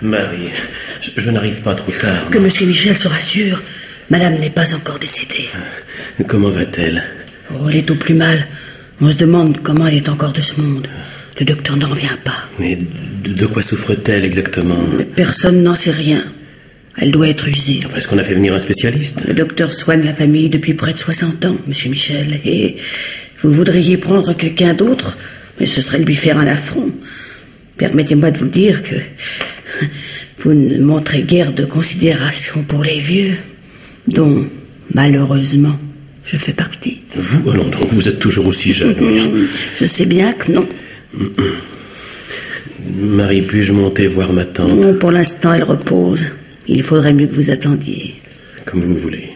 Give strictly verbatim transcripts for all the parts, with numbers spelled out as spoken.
Marie, je, je n'arrive pas trop tard. Que monsieur Michel se rassure, madame n'est pas encore décédée. Comment va-t-elle? Oh, elle est au plus mal. On se demande comment elle est encore de ce monde. Le docteur n'en revient pas. Mais de, de quoi souffre-t-elle exactement? Mais personne n'en sait rien. Elle doit être usée. Est-ce qu'on a fait venir un spécialiste? Le docteur soigne la famille depuis près de soixante ans, monsieur Michel. Et vous voudriez prendre quelqu'un d'autre, mais ce serait lui faire un affront. Permettez-moi de vous dire que vous ne montrez guère de considération pour les vieux, dont, malheureusement, je fais partie. Vous, oh non, donc vous êtes toujours aussi jeune. Oui. Je sais bien que non. Marie, puis-je monter voir ma tante? Non, pour l'instant, elle repose. Il faudrait mieux que vous attendiez. Comme vous voulez.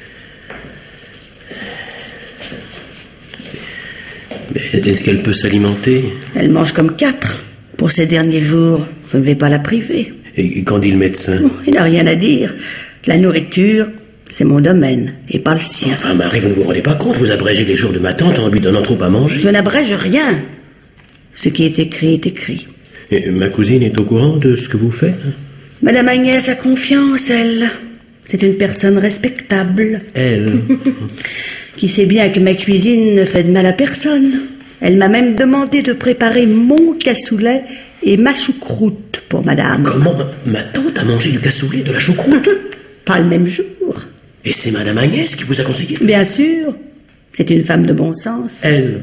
Mais est-ce qu'elle peut s'alimenter? Elle mange comme quatre. Pour ces derniers jours, je ne vais pas la priver. Et qu'en dit le médecin? Oh, il n'a rien à dire. La nourriture, c'est mon domaine, et pas le sien. Enfin, Marie, vous ne vous rendez pas compte? Vous abrégez les jours de ma tante en lui donnant trop à manger. Je n'abrège rien. Ce qui est écrit est écrit. Et ma cousine est au courant de ce que vous faites? Madame Agnès a confiance, elle. C'est une personne respectable. Elle Qui sait bien que ma cuisine ne fait de mal à personne. Elle m'a même demandé de préparer mon cassoulet et ma choucroute pour madame. Comment? Ma tante a mangé du cassoulet et de la choucroute? Pas le même jour. Et c'est madame Agnès qui vous a conseillé? Bien sûr. C'est une femme de bon sens. Elle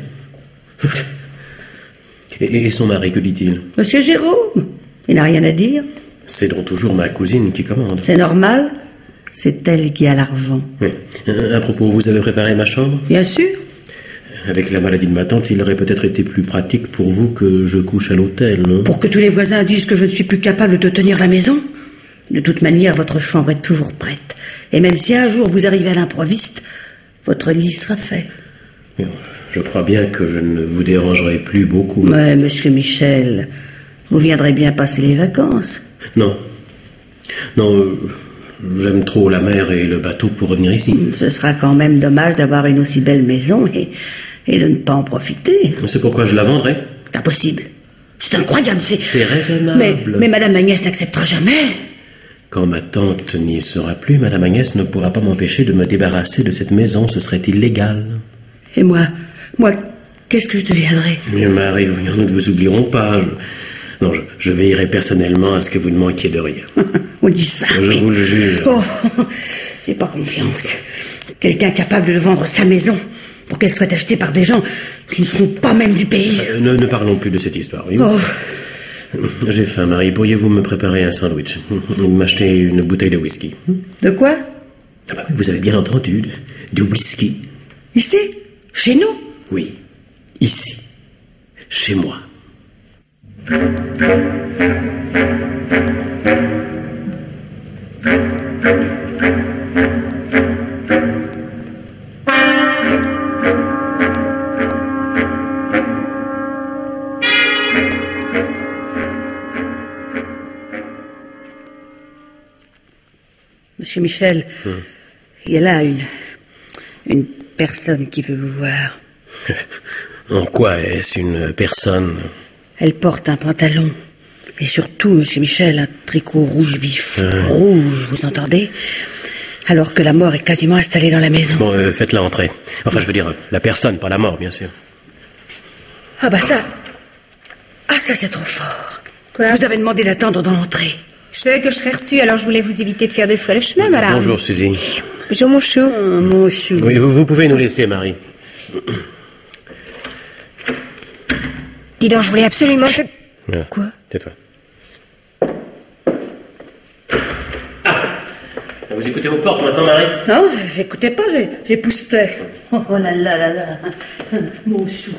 Et, et son mari, que dit-il? Monsieur Jérôme, il n'a rien à dire. C'est donc toujours ma cousine qui commande. C'est normal. C'est elle qui a l'argent. Oui. À propos, vous avez préparé ma chambre? Bien sûr. Avec la maladie de ma tante, il aurait peut-être été plus pratique pour vous que je couche à l'hôtel, non? Pour que tous les voisins disent que je ne suis plus capable de tenir la maison? De toute manière, votre chambre est toujours prête. Et même si un jour vous arrivez à l'improviste, votre lit sera fait. Je crois bien que je ne vous dérangerai plus beaucoup. Mais, monsieur Michel, vous viendrez bien passer les vacances. Non. Non, euh, j'aime trop la mer et le bateau pour revenir ici. Ce sera quand même dommage d'avoir une aussi belle maison et, et de ne pas en profiter. C'est pourquoi je la vendrai. C'est impossible. C'est incroyable, c'est... C'est raisonnable. Mais, mais madame Agnès n'acceptera jamais. Quand ma tante n'y sera plus, madame Agnès ne pourra pas m'empêcher de me débarrasser de cette maison. Ce serait illégal. Et moi, moi, qu'est-ce que je deviendrai? Mais Marie, nous ne vous oublierons pas. Je... Non, je, je veillerai personnellement à ce que vous ne manquiez de rien. On dit ça. Je mais... vous le jure. Oh, j'ai pas confiance. Quelqu'un capable de vendre sa maison pour qu'elle soit achetée par des gens qui ne seront pas même du pays. Euh, ne, ne parlons plus de cette histoire, oui. Oh. J'ai faim, Marie. Pourriez-vous me préparer un sandwich? M'acheter une bouteille de whisky? De quoi? Ah bah, vous avez bien entendu, du whisky. Ici? Chez nous? Oui, ici. Chez moi. Monsieur Michel, hum. il y a là une, une personne qui veut vous voir. En quoi est-ce une personne? Elle porte un pantalon. Et surtout, monsieur Michel, un tricot rouge vif. Hum. Rouge, vous entendez? Alors que la mort est quasiment installée dans la maison. Bon, euh, faites-la entrer. Enfin, je veux dire, la personne, pas la mort, bien sûr. Ah bah ça... Ah ça, c'est trop fort. Quoi? Vous avez demandé d'attendre dans l'entrée. Je savais que je serais reçue, alors je voulais vous éviter de faire deux fois le chemin, madame. Bonjour, Suzy. Bonjour, mon chou. Oh, mon chou. Oui, vous, vous pouvez nous laisser, Marie. Dis donc, je voulais absolument... Te... Voilà. Quoi? Tais-toi. Ah! Vous écoutez vos portes maintenant, Marie? Non, j'écoutais pas, j'époustais. Oh là là là là. Mon chou.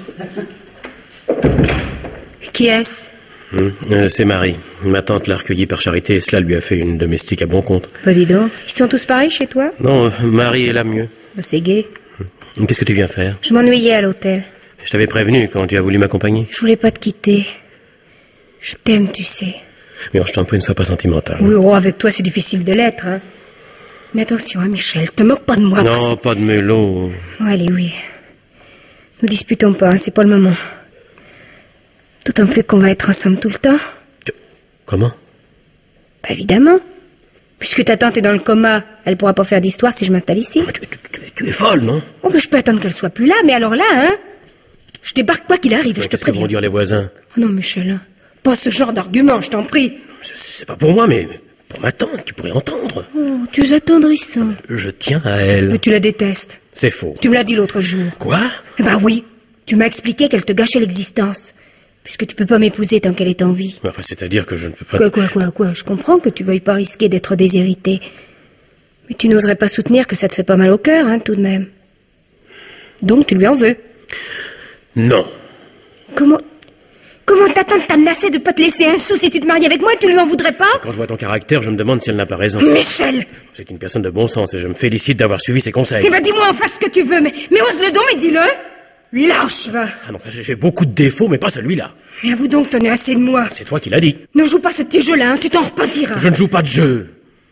Qui est-ce? Hum, euh, c'est Marie. Ma tante l'a recueillie par charité et cela lui a fait une domestique à bon compte. Bah dis donc, ils sont tous pareils chez toi? Non, euh, Marie est la mieux. Bah c'est gai. Hum. Qu'est-ce que tu viens faire? Je m'ennuyais à l'hôtel. Je t'avais prévenu quand tu as voulu m'accompagner. Je voulais pas te quitter. Je t'aime, tu sais. Mais oh, je t'en prie, ne sois pas sentimental. Oui, oh, avec toi c'est difficile de l'être, hein. Mais attention, hein, Michel, te moque pas de moi. Non, pas de mélo. Oh, allez, oui. Nous disputons pas, hein, c'est pas le moment. D'autant plus qu'on va être ensemble tout le temps. Comment? Bah évidemment. Puisque ta tante est dans le coma, elle pourra pas faire d'histoire si je m'installe ici. Mais tu, tu, tu, tu es folle, non? Oh, mais je peux attendre qu'elle soit plus là, mais alors là, hein? Je débarque quoi qu'il arrive, Mais je te qu'est-ce que préviens. vont dire les voisins? Oh non, Michel, hein. Pas ce genre d'argument, je t'en prie. C'est, c'est pas pour moi, mais pour ma tante qui pourrait entendre. Oh, tu es attendrissant. Je tiens à elle. Mais tu la détestes. C'est faux. Tu me l'as dit l'autre jour. Quoi? Eh ben oui. Tu m'as expliqué qu'elle te gâchait l'existence. Puisque tu peux pas m'épouser tant qu'elle est en vie. Enfin, c'est-à-dire que je ne peux pas... Quoi, quoi, quoi, quoi. Je comprends que tu veuilles pas risquer d'être déshéritée. Mais tu n'oserais pas soutenir que ça te fait pas mal au cœur, hein, tout de même. Donc tu lui en veux. Non. Comment... Comment ta tante t'a menacé de pas te laisser un sou si tu te mariais avec moi et tu lui en voudrais pas? Quand je vois ton caractère, je me demande si elle n'a pas raison. Michel! C'est une personne de bon sens et je me félicite d'avoir suivi ses conseils. Eh ben dis-moi en face ce que tu veux, mais, mais ose-le donc et dis-le! Lâche, va! Ah non, ça, j'ai j'ai beaucoup de défauts, mais pas celui-là. Mais avoue donc, t'en as assez de moi. C'est toi qui l'as dit. Ne joue pas ce petit jeu-là, hein, tu t'en repentiras. Je ne joue pas de jeu.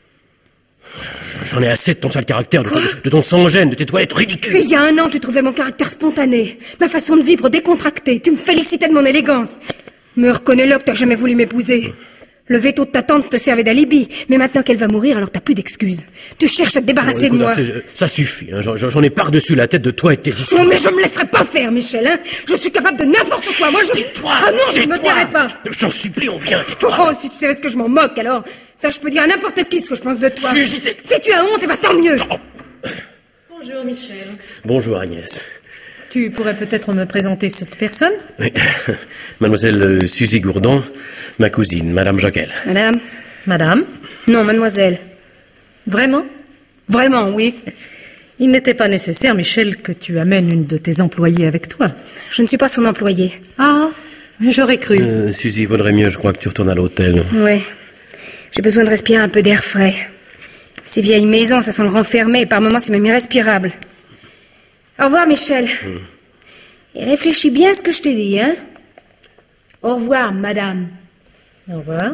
J'en ai assez de ton sale caractère, de, de ton sans-gêne, de tes toilettes ridicules. Il y a un an, tu trouvais mon caractère spontané, ma façon de vivre décontractée. Tu me félicitais de mon élégance. Mais reconnais-le que t'as jamais voulu m'épouser. Le veto de ta tante te servait d'alibi, mais maintenant qu'elle va mourir, alors t'as plus d'excuses. Tu cherches à te débarrasser Bon, écoute, de moi. là, c'est- ça suffit, hein, j'en, j'en ai par-dessus la tête de toi et de tes histoires. Non, mais je me laisserai pas faire, Michel, hein. Je suis capable de n'importe quoi. Moi, je... Tais-toi. Ah non, je tais-toi. me tairai pas. Je t'en supplie, on vient, tais-toi. Oh, si tu savais ce que je m'en moque, alors. Ça, je peux dire à n'importe qui ce que je pense de toi. Suzy, t'es- Si tu as honte, eh ben tant mieux. Bonjour Michel. Bonjour Agnès. Tu pourrais peut-être me présenter cette personne? Oui. Mademoiselle euh, Suzy Gourdon, ma cousine, Madame Joquel. Madame? Madame? Non, mademoiselle. Vraiment? Vraiment, oui. Il n'était pas nécessaire, Michel, que tu amènes une de tes employées avec toi. Je ne suis pas son employée. Ah, j'aurais cru. Euh, Suzy, vaudrait mieux, je crois, que tu retournes à l'hôtel. Oui. J'ai besoin de respirer un peu d'air frais. Ces vieilles maisons, ça sent le renfermé, et par moments, c'est même irrespirable. Au revoir, Michel. Et réfléchis bien à ce que je t'ai dit, hein. Au revoir, madame. Au revoir.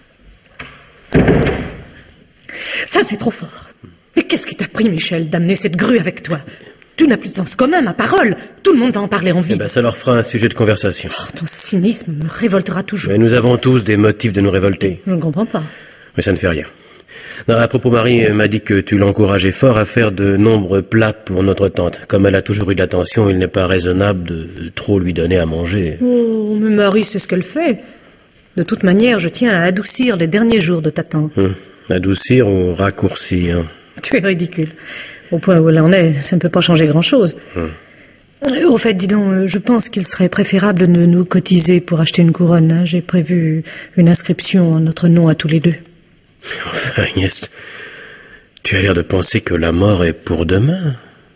Ça, c'est trop fort. Mais qu'est-ce qui t'a pris, Michel, d'amener cette grue avec toi? Tu n'as plus de sens commun, ma parole. Tout le monde va en parler en Eh vie. ben, ça leur fera un sujet de conversation. Oh, ton cynisme me révoltera toujours. Mais nous avons tous des motifs de nous révolter. Je ne comprends pas. Mais ça ne fait rien. Non, à propos, Marie m'a dit que tu l'encourageais fort à faire de nombreux plats pour notre tante. Comme elle a toujours eu de l'attention, il n'est pas raisonnable de trop lui donner à manger. Oh, mais Marie, c'est ce qu'elle fait. De toute manière, je tiens à adoucir les derniers jours de ta tante. Hum. Adoucir ou raccourcir, hein. Tu es ridicule. Au point où elle en est, ça ne peut pas changer grand-chose. Hum. Euh, Au fait, dis donc, euh, je pense qu'il serait préférable de ne nous cotiser pour acheter une couronne. hein. J'ai prévu une inscription en notre nom à tous les deux. Enfin, Agnès, tu as l'air de penser que la mort est pour demain.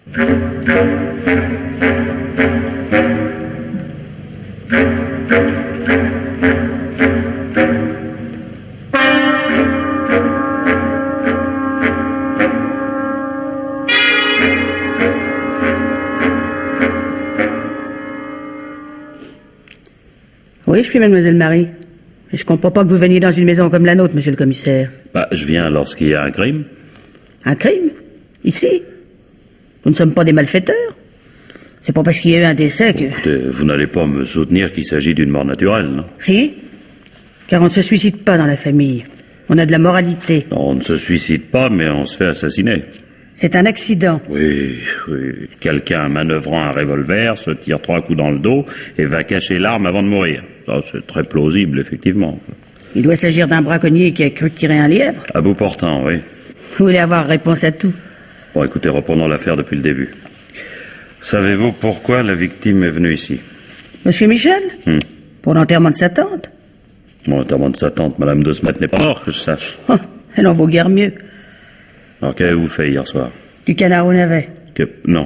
Oui, je suis mademoiselle Marie. Et je comprends pas que vous veniez dans une maison comme la nôtre, monsieur le commissaire. Bah, je viens lorsqu'il y a un crime. Un crime? Ici? Nous ne sommes pas des malfaiteurs. C'est pas parce qu'il y a eu un décès que... Écoutez, vous n'allez pas me soutenir qu'il s'agit d'une mort naturelle, non? Si? Car on ne se suicide pas dans la famille. On a de la moralité. Non, on ne se suicide pas, mais on se fait assassiner. C'est un accident. Oui, oui. Quelqu'un manœuvrant un revolver se tire trois coups dans le dos et va cacher l'arme avant de mourir. Ça, c'est très plausible, effectivement. Il doit s'agir d'un braconnier qui a cru tirer un lièvre. À bout portant, oui. Vous voulez avoir réponse à tout. Bon, écoutez, reprenons l'affaire depuis le début. Savez-vous pourquoi la victime est venue ici? Monsieur Michel? Hmm. Pour l'enterrement de sa tante. Bon, l'enterrement de sa tante, Madame de Smet, n'est pas morte, que je sache. Oh, elle en vaut guère mieux. Alors, qu'avez-vous fait hier soir? Du canard au navet. Que... Non.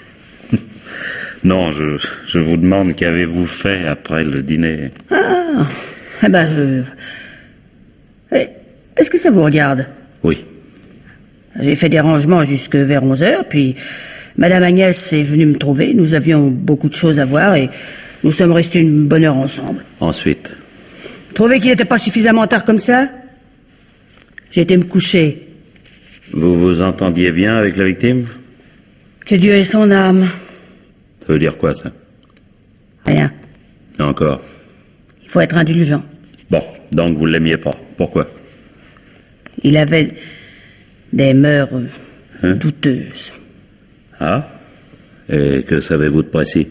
Non, je, je vous demande qu'avez-vous fait après le dîner? Ah, eh ben, euh... eh, est-ce que ça vous regarde? Oui. J'ai fait des rangements jusque vers onze heures, puis Madame Agnès est venue me trouver. Nous avions beaucoup de choses à voir et nous sommes restés une bonne heure ensemble. Ensuite? Trouvez qu'il n'était pas suffisamment tard comme ça? J'ai été me coucher. Vous vous entendiez bien avec la victime? Que Dieu ait son âme. Ça veut dire quoi, ça? Rien. Et encore? Il faut être indulgent. Bon, donc vous l'aimiez pas. Pourquoi? Il avait des mœurs euh, Hein? douteuses. Ah? Et que savez-vous de précis?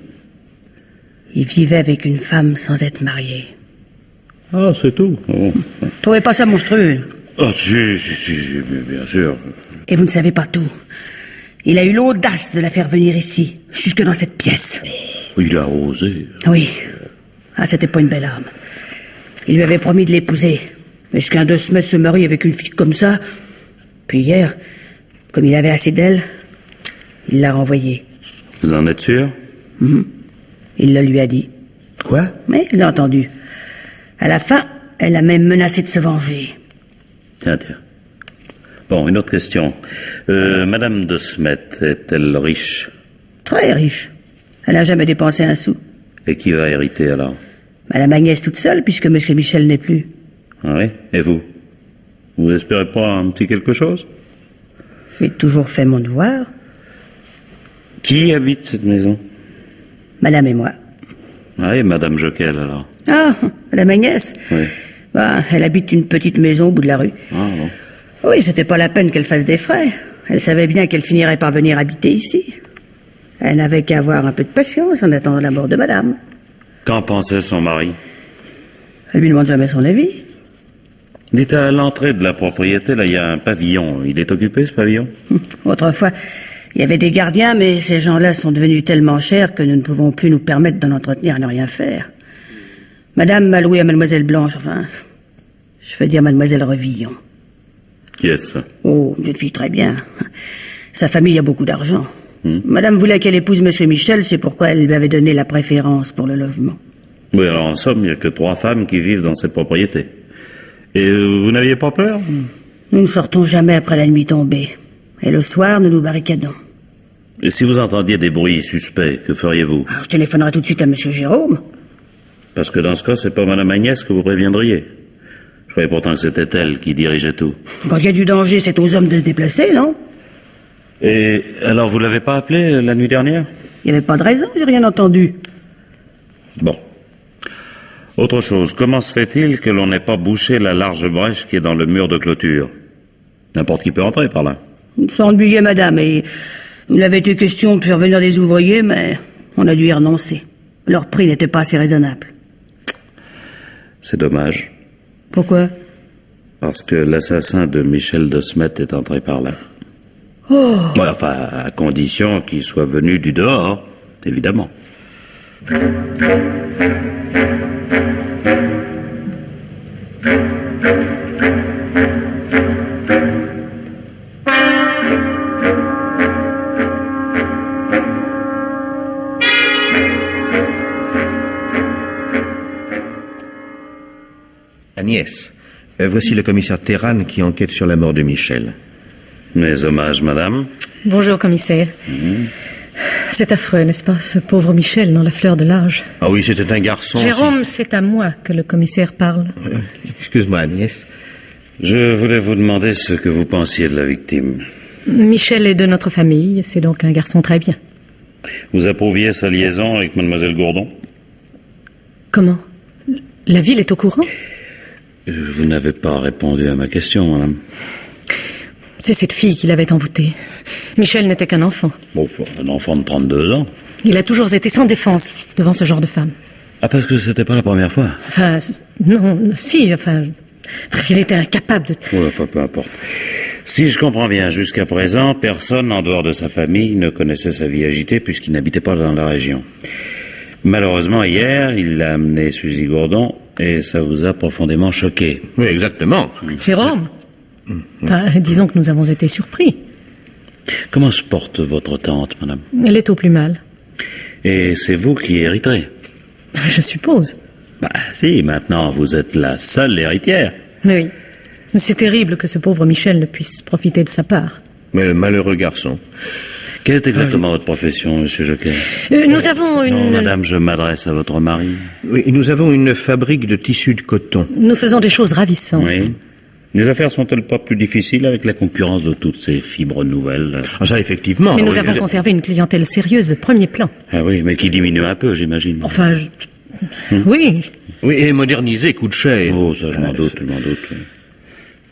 Il vivait avec une femme sans être marié. Ah, c'est tout. Oh. Trouvez pas ça monstrueux? Ah, si, si, si, si, bien sûr. Et vous ne savez pas tout. Il a eu l'audace de la faire venir ici, jusque dans cette pièce. Il a osé. Oui. Ah, c'était pas une belle âme. Il lui avait promis de l'épouser. Mais est-ce qu'un de se mettre se marie avec une fille comme ça? Puis hier, comme il avait assez d'elle, il l'a renvoyée. Vous en êtes sûr? Mm-hmm. Il le lui a dit. Quoi? Mais il l'a entendu. À la fin, elle a même menacé de se venger. Tiens, tiens. Bon, une autre question. Euh, Madame de Smet, est-elle riche? Très riche. Elle n'a jamais dépensé un sou. Et qui va hériter alors? Madame Agnès toute seule, puisque M. Michel n'est plus. Ah oui? Et vous? Vous espérez pas un petit quelque chose? J'ai toujours fait mon devoir. Qui habite cette maison? Madame et moi. Ah, et Madame Joquel alors? Ah, Madame Agnès? Oui. Bah, elle habite une petite maison au bout de la rue. Ah bon. Oui, c'était pas la peine qu'elle fasse des frais. Elle savait bien qu'elle finirait par venir habiter ici. Elle n'avait qu'à avoir un peu de patience en attendant la mort de Madame. Qu'en pensait son mari? Elle lui demande jamais son avis. Dites, à l'entrée de la propriété, là, il y a un pavillon. Il est occupé, ce pavillon? Autrefois, il y avait des gardiens, mais ces gens-là sont devenus tellement chers que nous ne pouvons plus nous permettre d'en entretenir à ne rien faire. Madame m'a loué à Mademoiselle Blanche, enfin, je veux dire Mademoiselle Revillon. Qui est-ce? Oh, une jeune fille très bien. Sa famille a beaucoup d'argent. Hmm. Madame voulait qu'elle épouse Monsieur Michel, c'est pourquoi elle lui avait donné la préférence pour le logement. Oui, alors en somme, il n'y a que trois femmes qui vivent dans cette propriété. Et vous n'aviez pas peur? Nous ne sortons jamais après la nuit tombée. Et le soir, nous nous barricadons. Et si vous entendiez des bruits suspects, que feriez-vous? Alors, je téléphonerai tout de suite à Monsieur Jérôme. Parce que dans ce cas, c'est pas Madame Agnès que vous préviendriez. Je croyais pourtant que c'était elle qui dirigeait tout. Quand il y a du danger, c'est aux hommes de se déplacer, non? Et alors, vous l'avez pas appelé la nuit dernière? Il n'y avait pas de raison, j'ai rien entendu. Bon. Autre chose, comment se fait-il que l'on n'ait pas bouché la large brèche qui est dans le mur de clôture? N'importe qui peut entrer par là. Ça ennuyait Madame, et il avait été question de faire venir des ouvriers, mais on a dû y renoncer. Leur prix n'était pas assez raisonnable. C'est dommage. Pourquoi? Parce que l'assassin de Michel de Smet est entré par là. Oh! Ouais, enfin, à condition qu'il soit venu du dehors, évidemment. Agnès, euh, voici le commissaire Terran qui enquête sur la mort de Michel. Mes hommages, madame. Bonjour, commissaire. Mmh. C'est affreux, n'est-ce pas, ce pauvre Michel dans la fleur de l'âge. Ah oui, c'était un garçon... Jérôme, si... c'est à moi que le commissaire parle. Euh, excuse-moi, Agnès. Je voulais vous demander ce que vous pensiez de la victime. Michel est de notre famille, c'est donc un garçon très bien. Vous approuviez sa liaison avec mademoiselle Gourdon? Comment? La ville est au courant? euh, Vous n'avez pas répondu à ma question, madame. C'est cette fille qui l'avait envoûté. Michel n'était qu'un enfant. Bon, un enfant de trente-deux ans. Il a toujours été sans défense devant ce genre de femme. Ah, parce que c'était pas la première fois? Enfin, non, si, enfin... Il était incapable de... Oui, enfin, peu importe. Si je comprends bien, jusqu'à présent, personne en dehors de sa famille ne connaissait sa vie agitée puisqu'il n'habitait pas dans la région. Malheureusement, hier, il a amené Suzy Gourdon et ça vous a profondément choqué. Oui, exactement. Jérôme, enfin, disons que nous avons été surpris. Comment se porte votre tante, madame? Elle est au plus mal. Et c'est vous qui hériterez? Je suppose. Bah, si, maintenant, vous êtes la seule héritière. Oui. C'est terrible que ce pauvre Michel ne puisse profiter de sa part. Mais le malheureux garçon. Quelle est exactement votre profession, monsieur Joquel? euh, Nous avons une... Non, madame, je m'adresse à votre mari. Oui, nous avons une fabrique de tissus de coton. Nous faisons des choses ravissantes. Oui. Les affaires sont-elles pas plus difficiles avec la concurrence de toutes ces fibres nouvelles? Ah, ça, effectivement. Mais nous oui, avons je... conservé une clientèle sérieuse de premier plan. Ah oui, mais qui diminue un peu, j'imagine. Enfin, je... hum. oui. Oui, et moderniser coûte cher. Oh, ça, je m'en doute, je m'en doute.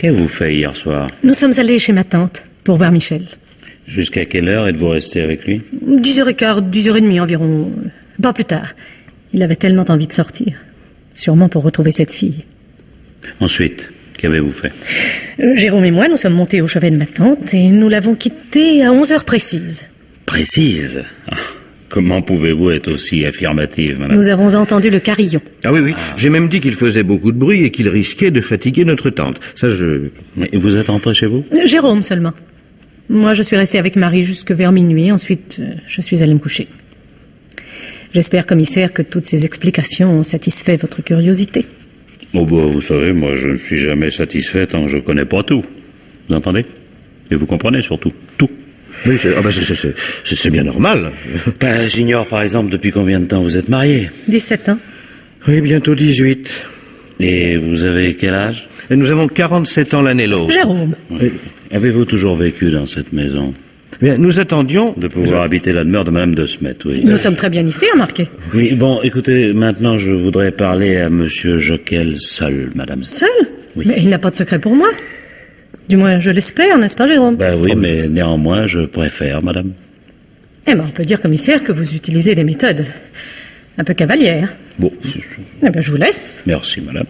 Qu'avez-vous fait hier soir? Nous sommes allés chez ma tante pour voir Michel. Jusqu'à quelle heure êtes-vous resté avec lui? Dix heures et quart, dix heures et demie environ. Pas plus tard. Il avait tellement envie de sortir. Sûrement pour retrouver cette fille. Ensuite, qu'avez-vous fait? Euh, Jérôme et moi, nous sommes montés au chevet de ma tante et nous l'avons quitté à onze heures précises. Précise? Ah, comment pouvez-vous être aussi affirmative, madame? Nous avons entendu le carillon. Ah oui, oui. Ah. J'ai même dit qu'il faisait beaucoup de bruit et qu'il risquait de fatiguer notre tante. Ça, je... Mais vous êtes entré chez vous? euh, Jérôme seulement. Moi, je suis restée avec Marie jusque vers minuit. Ensuite, euh, je suis allée me coucher. J'espère, commissaire, que toutes ces explications ont satisfait votre curiosité. Oh bah, vous savez, moi, je ne suis jamais satisfait tant que je ne connais pas tout. Vous entendez? Et vous comprenez surtout tout. Oui, c'est ah bah c'est, c'est, c'est, c'est bien normal. Ben, j'ignore, par exemple, depuis combien de temps vous êtes mariés? dix-sept ans. Oui, bientôt dix-huit. Et vous avez quel âge? Et nous avons quarante-sept ans l'un et l'autre. Jérôme. Oui. Avez-vous toujours vécu dans cette maison? Bien, nous attendions... De pouvoir nous... habiter la demeure de Madame de Smet, oui. Nous sommes très bien ici, remarquez. Oui, bon, écoutez, maintenant je voudrais parler à Monsieur Joquel seul, Madame. Seul? Oui. Mais il n'a pas de secret pour moi. Du moins, je l'espère, n'est-ce pas, Jérôme? Ben oui, mais néanmoins, je préfère, Madame. Eh ben, on peut dire, commissaire, que vous utilisez des méthodes un peu cavalières. Bon. Eh ben, je vous laisse. Merci, Madame.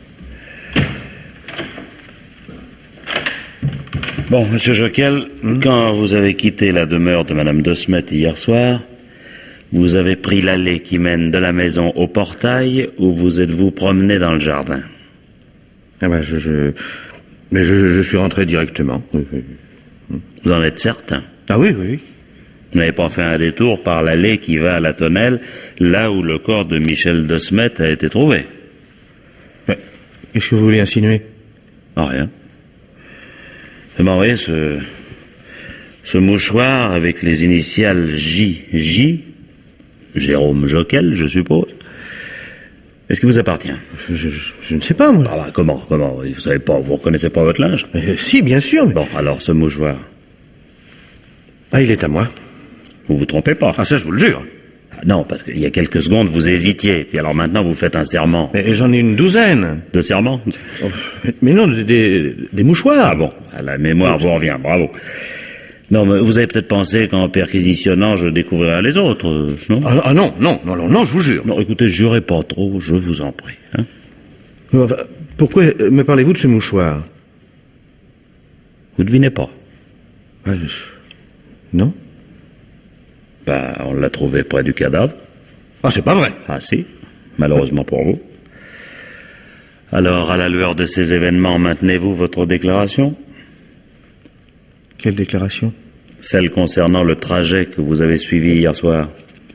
Bon, Monsieur Joquel, mmh. quand vous avez quitté la demeure de Madame de Smet hier soir, vous avez pris l'allée qui mène de la maison au portail ou vous êtes-vous promené dans le jardin? Ah ben, je... je... Mais je, je suis rentré directement. Vous en êtes certain? Ah oui, oui. Vous n'avez pas fait un détour par l'allée qui va à la tonnelle, là où le corps de Michel de Smet a été trouvé? Mais qu'est-ce que vous voulez insinuer? Ah, rien. Eh ben, vous voyez, ce, ce mouchoir avec les initiales J J, Jérôme Joquel, je suppose, est-ce qu'il vous appartient? je, je, je ne sais pas, moi. Ah bah, comment, comment? Vous savez pas, vous reconnaissez pas votre linge? euh, Si, bien sûr. Mais... Bon, alors, ce mouchoir. Ah, il est à moi. Vous vous trompez pas? Ah, ça, je vous le jure. Ah, non, parce qu'il y a quelques secondes, vous hésitiez, puis alors maintenant, vous faites un serment. Mais j'en ai une douzaine. De serments? Oh, mais non, des, des, des mouchoirs. Ah bon, à la mémoire vous revient, bravo. Non, mais vous avez peut-être pensé qu'en perquisitionnant, je découvrirais les autres, non? Ah, ah non, non, non, non, non, je vous jure. Non, écoutez, jurez pas trop, je vous en prie. Hein? Enfin, pourquoi me parlez-vous de ce mouchoir? Vous devinez pas? Ah, je... Non? Ben, on l'a trouvé près du cadavre. Ah, c'est pas vrai. Ah si, malheureusement pour vous. Alors, à la lueur de ces événements, maintenez-vous votre déclaration? Quelle déclaration? Celle concernant le trajet que vous avez suivi hier soir.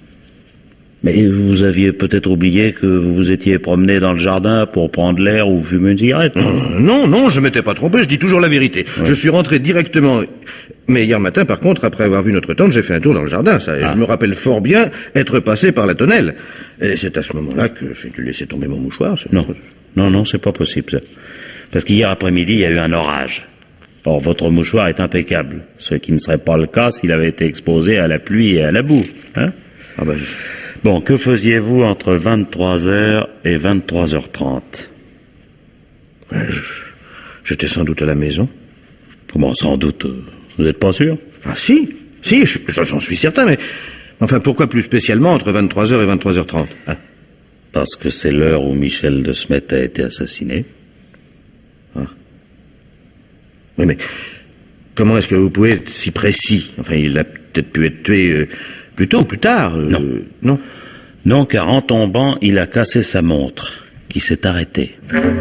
Mais vous aviez peut-être oublié que vous vous étiez promené dans le jardin pour prendre l'air ou fumer une cigarette. Non, non, non, je m'étais pas trompé, je dis toujours la vérité. Ouais. Je suis rentré directement... Mais hier matin, par contre, après avoir vu notre tante, j'ai fait un tour dans le jardin, ça. Et ah. je me rappelle fort bien être passé par la tonnelle. Et c'est à ce moment-là que j'ai dû laisser tomber mon mouchoir. Non, non, non, c'est pas possible, ça. Parce qu'hier après-midi, il y a eu un orage. Or, votre mouchoir est impeccable, ce qui ne serait pas le cas s'il avait été exposé à la pluie et à la boue. Hein? Ah ben, je... Bon, que faisiez-vous entre vingt-trois heures et vingt-trois heures trente? Ouais, je... J'étais sans doute à la maison. Comment sans doute? Vous n'êtes pas sûr? Ah si, si, j'en suis certain, mais... Enfin, pourquoi plus spécialement entre vingt-trois heures et vingt-trois heures trente, hein? Parce que c'est l'heure où Michel de Smet a été assassiné. Ah. Oui, mais comment est-ce que vous pouvez être si précis? Enfin, il a peut-être pu être tué euh, plus tôt ou plus tard. Euh, non. Non. Non, car en tombant, il a cassé sa montre, qui s'est arrêtée.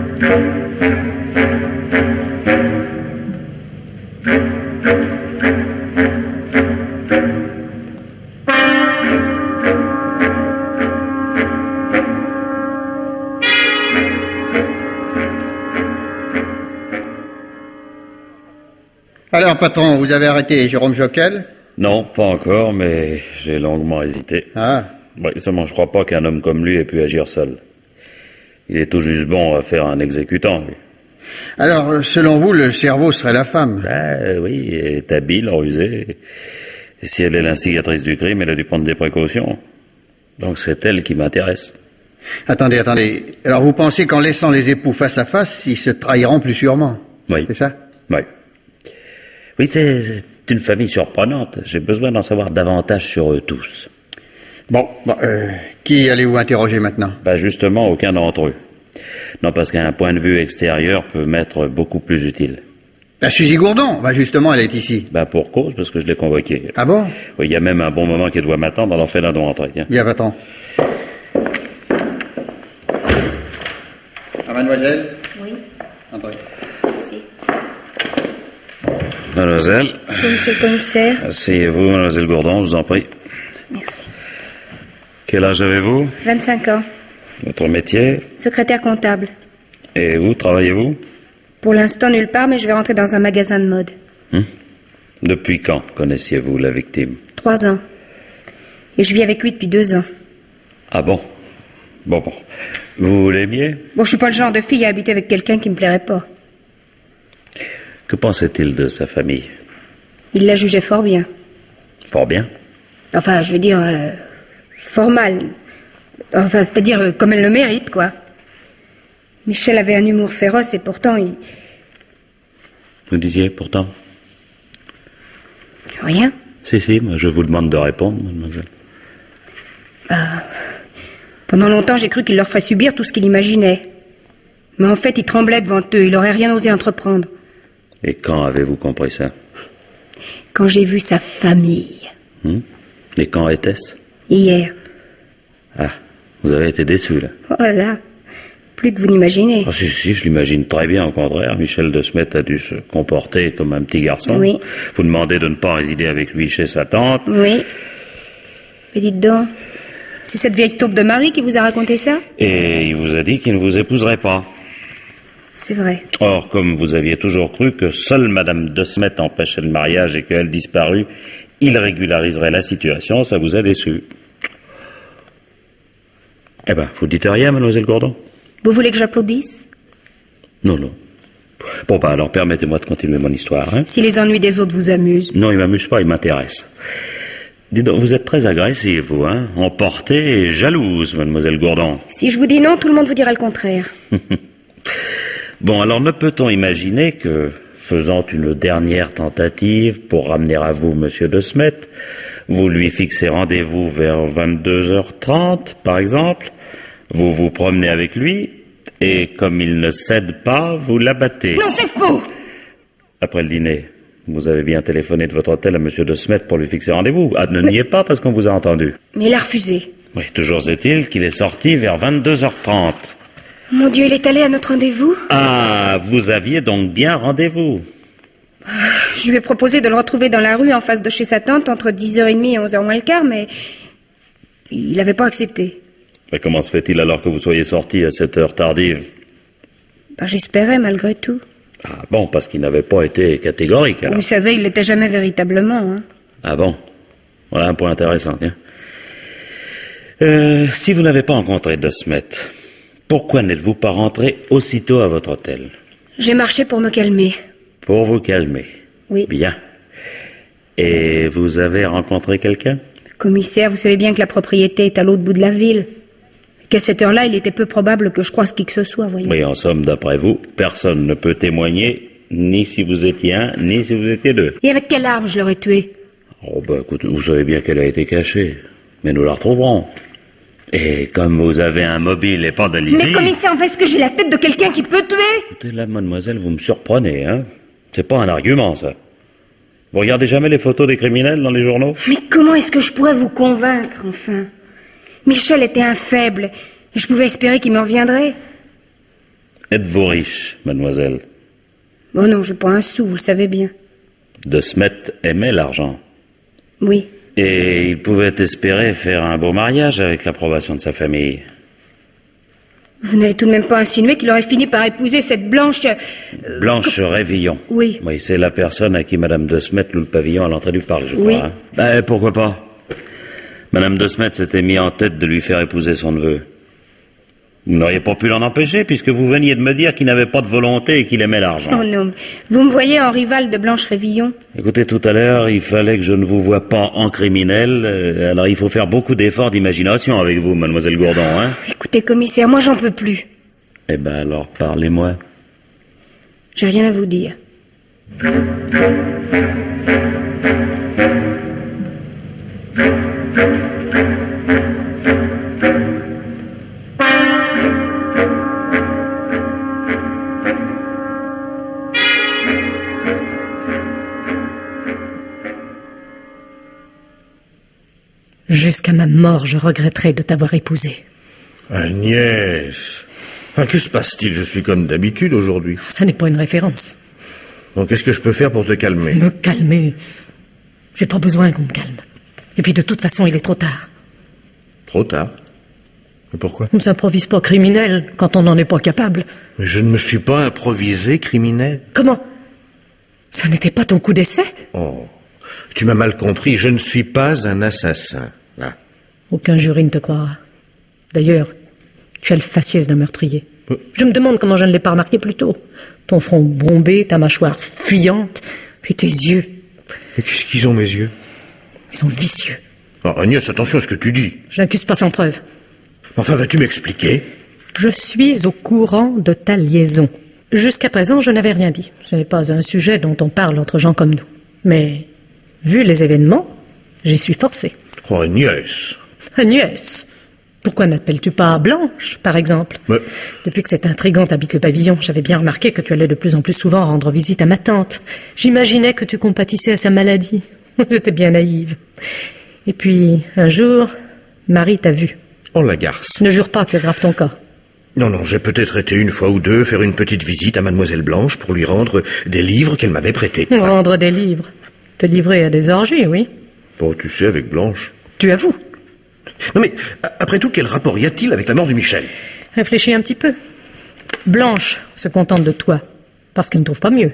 Alors, patron, vous avez arrêté Jérôme Joquel? Non, pas encore, mais j'ai longuement hésité. Ah. Oui, seulement je crois pas qu'un homme comme lui ait pu agir seul. Il est tout juste bon à faire un exécutant, lui. Alors, selon vous, le cerveau serait la femme? Ah oui, elle est habile, rusée. Et si elle est l'instigatrice du crime, elle a dû prendre des précautions. Donc c'est elle qui m'intéresse. Attendez, attendez. Alors vous pensez qu'en laissant les époux face à face, ils se trahiront plus sûrement? Oui. C'est ça? Oui. Oui, c'est c'est une famille surprenante. J'ai besoin d'en savoir davantage sur eux tous. Bon, bon euh, qui allez-vous interroger maintenant? Bah justement, aucun d'entre eux. Non, parce qu'un point de vue extérieur peut m'être beaucoup plus utile. La Suzy Gourdon, bah justement, elle est ici. Bah pour cause, parce que je l'ai convoquée. Ah bon? Oui, il y a même un bon moment qu'elle doit m'attendre, alors fais-la donc rentrer. Hein. Bien, va-t'en. Ah, mademoiselle? Oui, Entrez. merci. Mademoiselle, Bonjour, monsieur le commissaire. asseyez-vous, mademoiselle Gourdon, je vous en prie. Merci. Quel âge avez-vous? vingt-cinq ans. Votre métier? Secrétaire comptable. Et où travaillez-vous? Pour l'instant, nulle part, mais je vais rentrer dans un magasin de mode. Hum? Depuis quand connaissiez-vous la victime? Trois ans. Et je vis avec lui depuis deux ans. Ah bon? Bon, bon. Vous l'aimiez? Bon, je suis pas le genre de fille à habiter avec quelqu'un qui me plairait pas. Que pensait-il de sa famille? Il la jugeait fort bien. Fort bien. Enfin, je veux dire, euh, fort mal. Enfin, c'est-à-dire euh, comme elle le mérite, quoi. Michel avait un humour féroce et pourtant, il... Vous disiez pourtant? Rien. Si, si, moi je vous demande de répondre, mademoiselle. Ah. Pendant longtemps, j'ai cru qu'il leur ferait subir tout ce qu'il imaginait. Mais en fait, il tremblait devant eux, il n'aurait rien osé entreprendre. Et quand avez-vous compris ça? Quand j'ai vu sa famille. Hum? Et quand était-ce? Hier. Ah, vous avez été déçu, là. Voilà. Plus que vous n'imaginez. Ah, si, si, je l'imagine très bien, au contraire. Michel de Smet a dû se comporter comme un petit garçon. Oui. Vous demandez de ne pas résider avec lui chez sa tante. Oui. Mais dites donc, c'est cette vieille taupe de Marie qui vous a raconté ça? Et il vous a dit qu'il ne vous épouserait pas. C'est vrai. Or, comme vous aviez toujours cru que seule Madame de Smet empêchait le mariage et qu'elle disparut, il régulariserait la situation, ça vous a déçu. Eh ben, vous dites rien, mademoiselle Gourdon? Vous voulez que j'applaudisse? Non, non. Bon, bah alors permettez-moi de continuer mon histoire, hein. Si les ennuis des autres vous amusent. Non, il m'amuse pas, il m'intéresse. Dites donc, vous êtes très agressive, vous, hein. Emportée et jalouse, mademoiselle Gourdon. Si je vous dis non, tout le monde vous dira le contraire. Bon, alors ne peut-on imaginer que, faisant une dernière tentative pour ramener à vous monsieur de Smet, vous lui fixez rendez-vous vers vingt-deux heures trente, par exemple, vous vous promenez avec lui, et comme il ne cède pas, vous l'abattez. Non, c'est faux! Après le dîner, vous avez bien téléphoné de votre hôtel à monsieur de Smet pour lui fixer rendez-vous. Ah, ne niez pas parce qu'on vous a entendu. Mais il a refusé. Oui, toujours est-il qu'il est sorti vers vingt-deux heures trente. Mon Dieu, il est allé à notre rendez-vous? Ah, vous aviez donc bien rendez-vous. Je lui ai proposé de le retrouver dans la rue en face de chez sa tante entre dix heures trente et onze heures moins le quart, mais il n'avait pas accepté. Mais comment se fait-il alors que vous soyez sorti à cette heure tardive? Ben, j'espérais malgré tout. Ah bon, parce qu'il n'avait pas été catégorique alors. Vous savez, il l'était jamais véritablement. Hein. Ah bon? Voilà un point intéressant, tiens. Euh, si vous n'avez pas rencontré de Smet, pourquoi n'êtes-vous pas rentré aussitôt à votre hôtel? J'ai marché pour me calmer. Pour vous calmer. Oui. Bien. Et vous avez rencontré quelqu'un? Commissaire, vous savez bien que la propriété est à l'autre bout de la ville. Qu'à cette heure-là, il était peu probable que je croise qui que ce soit, voyez. Oui, en somme, d'après vous, personne ne peut témoigner, ni si vous étiez un, ni si vous étiez deux. Et avec quelle arme je l'aurais tué? Oh, ben, écoutez, vous savez bien qu'elle a été cachée. Mais nous la retrouverons. Et comme vous avez un mobile et pas d'alibi... Mais commissaire, en fait, est-ce que j'ai la tête de quelqu'un qui peut tuer? Écoutez, là, mademoiselle, vous me surprenez, hein. C'est pas un argument, ça. Vous regardez jamais les photos des criminels dans les journaux? Mais comment est-ce que je pourrais vous convaincre, enfin? Michel était un faible, et je pouvais espérer qu'il me reviendrait. Êtes-vous riche, mademoiselle? Oh non, je n'ai pas un sou, vous le savez bien. De Smet aimait l'argent. Oui. Et il pouvait espérer faire un beau mariage avec l'approbation de sa famille. Vous n'allez tout de même pas insinuer qu'il aurait fini par épouser cette Blanche... euh, Blanche Révillon. Oui. Oui, c'est la personne à qui madame de Smet loue le pavillon à l'entrée du parc, je Oui. crois. Hein. Ben, pourquoi pas? Madame de Smet s'était mis en tête de lui faire épouser son neveu. Vous n'auriez pas pu l'en empêcher, puisque vous veniez de me dire qu'il n'avait pas de volonté et qu'il aimait l'argent. Oh non, vous me voyez en rival de Blanche Révillon? Écoutez, tout à l'heure, il fallait que je ne vous voie pas en criminel, euh, alors il faut faire beaucoup d'efforts d'imagination avec vous, mademoiselle Gourdon, hein? Écoutez, commissaire, moi j'en peux plus. Eh ben alors, parlez-moi. J'ai rien à vous dire. Jusqu'à ma mort, je regretterai de t'avoir épousée. Agnès, enfin, que se passe-t-il? Je suis comme d'habitude aujourd'hui. Ça n'est pas une référence. Donc, qu'est-ce que je peux faire pour te calmer? Me calmer? J'ai pas besoin qu'on me calme. Et puis, de toute façon, il est trop tard. Trop tard? Mais pourquoi? On ne s'improvise pas criminel quand on n'en est pas capable. Mais je ne me suis pas improvisé criminel. Comment? Ça n'était pas ton coup d'essai? Oh, tu m'as mal compris. Je ne suis pas un assassin. Là. Aucun jury ne te croira. D'ailleurs, tu as le faciès d'un meurtrier. Euh. Je me demande comment je ne l'ai pas remarqué plus tôt. Ton front bombé, ta mâchoire fuyante, et tes yeux. Mais qu'est-ce qu'ils ont, mes yeux? Ils sont vicieux. Oh, Agnès, attention à ce que tu dis. Je n'accuse pas sans preuve. Enfin, vas-tu m'expliquer? Je suis au courant de ta liaison. Jusqu'à présent, je n'avais rien dit. Ce n'est pas un sujet dont on parle entre gens comme nous. Mais, vu les événements, j'y suis forcé. Oh, Agnès. Agnès, pourquoi n'appelles-tu pas Blanche, par exemple? Mais... Depuis que cette intrigante habite le pavillon, j'avais bien remarqué que tu allais de plus en plus souvent rendre visite à ma tante. J'imaginais que tu compatissais à sa maladie. J'étais bien naïve. Et puis, un jour, Marie t'a vu. Oh, la garce. Ne jure pas, tu aggraves ton cas. Non, non, j'ai peut-être été une fois ou deux faire une petite visite à Mademoiselle Blanche pour lui rendre des livres qu'elle m'avait prêtés. Rendre des livres? Te livrer à des orgies, oui. Bon, tu sais, avec Blanche. Tu avoues? Non mais, après tout, quel rapport y a-t-il avec la mort du Michel? Réfléchis un petit peu. Blanche se contente de toi, parce qu'elle ne trouve pas mieux.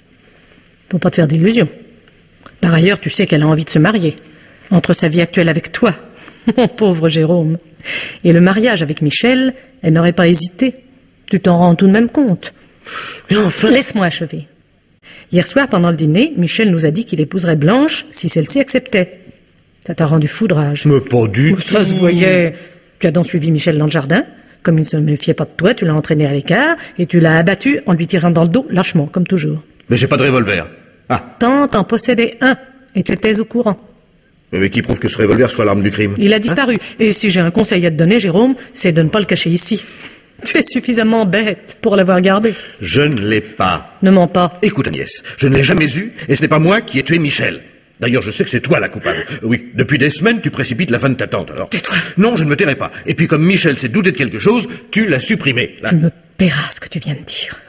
Faut pas te faire d'illusions. Par ailleurs, tu sais qu'elle a envie de se marier. Entre sa vie actuelle avec toi, mon pauvre Jérôme, et le mariage avec Michel, elle n'aurait pas hésité. Tu t'en rends tout de même compte. Mais enfin... Laisse-moi achever. Hier soir, pendant le dîner, Michel nous a dit qu'il épouserait Blanche si celle-ci acceptait. Ça t'a rendu foudrage. Mais pas du tout. Ça se voyait. Tu as donc suivi Michel dans le jardin. Comme il ne se méfiait pas de toi, tu l'as entraîné à l'écart et tu l'as abattu en lui tirant dans le dos, lâchement, comme toujours. Mais j'ai pas de revolver. Ah. Tante en possédait un et tu étais au courant. Mais qui prouve que ce revolver soit l'arme du crime? Il a disparu. Hein? Et si j'ai un conseil à te donner, Jérôme, c'est de ne pas le cacher ici. Tu es suffisamment bête pour l'avoir gardé. Je ne l'ai pas. Ne mens pas. Écoute, Agnès, je ne l'ai jamais eu et ce n'est pas moi qui ai tué Michel. D'ailleurs, je sais que c'est toi la coupable. Oui, depuis des semaines, tu précipites la fin de ta tante, alors. Tais-toi. Non, je ne me tairai pas. Et puis, comme Michel s'est douté de quelque chose, tu l'as supprimé. Là. Tu me paieras ce que tu viens de dire.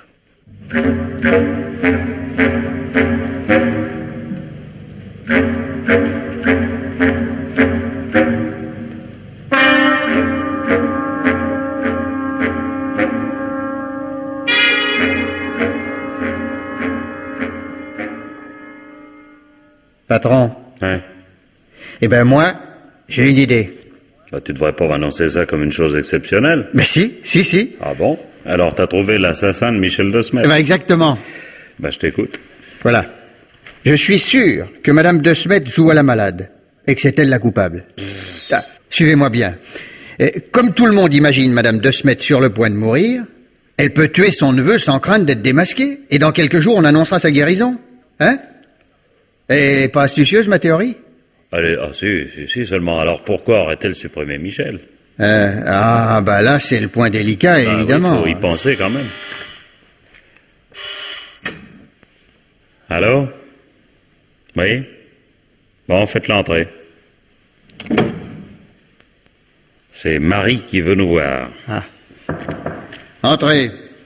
Patron. Hein? Eh ben moi, j'ai une idée. Bah, tu devrais pas m'annoncer ça comme une chose exceptionnelle. Mais si, si, si. Ah bon? Alors t'as trouvé l'assassin de Michel De Smet? Eh ben exactement. Bah je t'écoute. Voilà. Je suis sûr que Madame De Smet joue à la malade et que c'est elle la coupable. Ah, suivez-moi bien. Et comme tout le monde imagine Madame De Smet sur le point de mourir, elle peut tuer son neveu sans crainte d'être démasquée. Et dans quelques jours, on annoncera sa guérison. Hein? Et pas astucieuse, ma théorie? Allez, ah si, si, si, seulement. Alors pourquoi aurait-elle supprimé Michel? euh, Ah, bah là, c'est le point délicat, Ah, évidemment. il faut y penser quand même. Allô? Oui? Bon, faites l'entrée. C'est Marie qui veut nous voir. Ah. Entrez.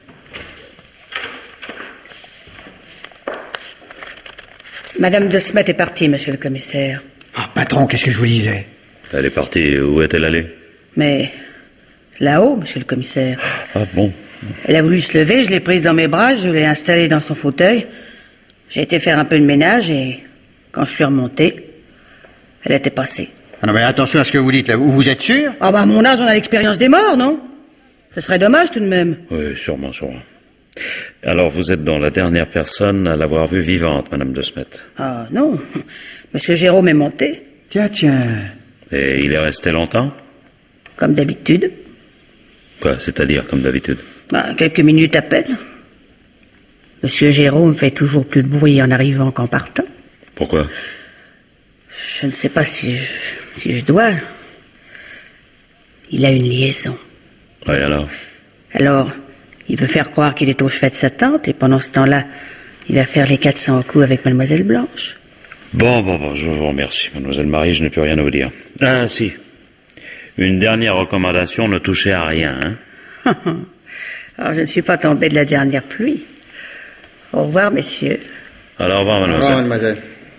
Madame De Smet est partie, monsieur le commissaire. Ah, patron, qu'est-ce que je vous disais? Elle est partie. Où est-elle allée? Mais là-haut, monsieur le commissaire. Ah bon? Elle a voulu se lever, je l'ai prise dans mes bras, je l'ai installée dans son fauteuil. J'ai été faire un peu de ménage et quand je suis remontée, elle était passée. Ah non, mais attention à ce que vous dites là. Vous, vous êtes sûr? Ah bah à mon âge, on a l'expérience des morts, non? Ce serait dommage tout de même. Oui, sûrement, sûrement. Alors, vous êtes donc la dernière personne à l'avoir vue vivante, Madame De Smet. Ah non, monsieur Jérôme est monté, Tiens, tiens. Et il est resté longtemps? comme d'habitude. Quoi, c'est-à-dire comme d'habitude? Bah, quelques minutes à peine. Monsieur Jérôme fait toujours plus de bruit en arrivant qu'en partant. Pourquoi? Je ne sais pas si je, si je dois. Il a une liaison. Oui, alors? Alors, il veut faire croire qu'il est au chevet de sa tante, et pendant ce temps-là, il va faire les quatre cents coups avec Mademoiselle Blanche. Bon, bon, bon, je vous remercie, Mademoiselle Marie, je n'ai plus rien à vous dire. Ah, si. Une dernière recommandation, ne touchez à rien, hein? Alors, je ne suis pas tombé de la dernière pluie. Au revoir, messieurs. Alors, au revoir, Au mademoiselle. revoir, mademoiselle.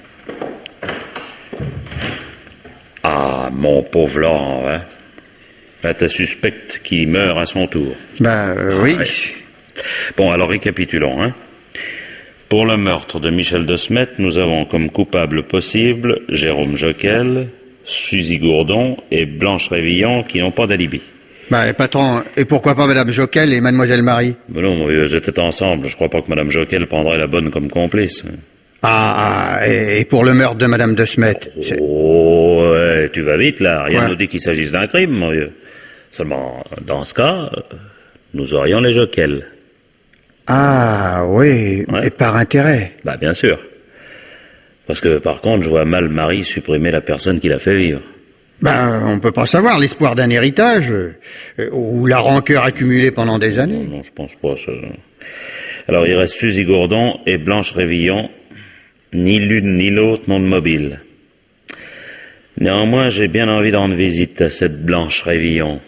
Ah, mon pauvre Laurent, hein? Là, t'as suspecte qu'il meurt à son tour. Bah, euh, oui. Ouais. Bon, alors récapitulons, hein. Pour le meurtre de Michel de Smet, nous avons comme coupables possibles Jérôme Joquel, Suzy Gourdon et Blanche Révillon qui n'ont pas d'alibi. Bah, patron, et pourquoi pas madame Joquel et mademoiselle Marie? Mais non, mon vieux, ils étaient ensemble. Je crois pas que madame Joquel prendrait la bonne comme complice. Ah, ah, et, et pour le meurtre de madame de Smet? c'est- Oh, ouais, tu vas vite, là. Rien Ouais. ne nous dit qu'il s'agisse d'un crime, mon vieux. Seulement, dans ce cas, euh, nous aurions les Joquel. Ah, oui, Ouais. et par intérêt. Bah, bien sûr. Parce que, par contre, je vois mal Marie supprimer la personne qui l'a fait vivre. Ben, on peut pas savoir l'espoir d'un héritage, euh, ou la rancœur accumulée pendant des années. Non, je pense pas, ça. Alors, il reste Suzy Gourdon et Blanche Révillon. Ni l'une ni l'autre n'ont de mobile. Néanmoins, j'ai bien envie de rendre visite à cette Blanche Révillon.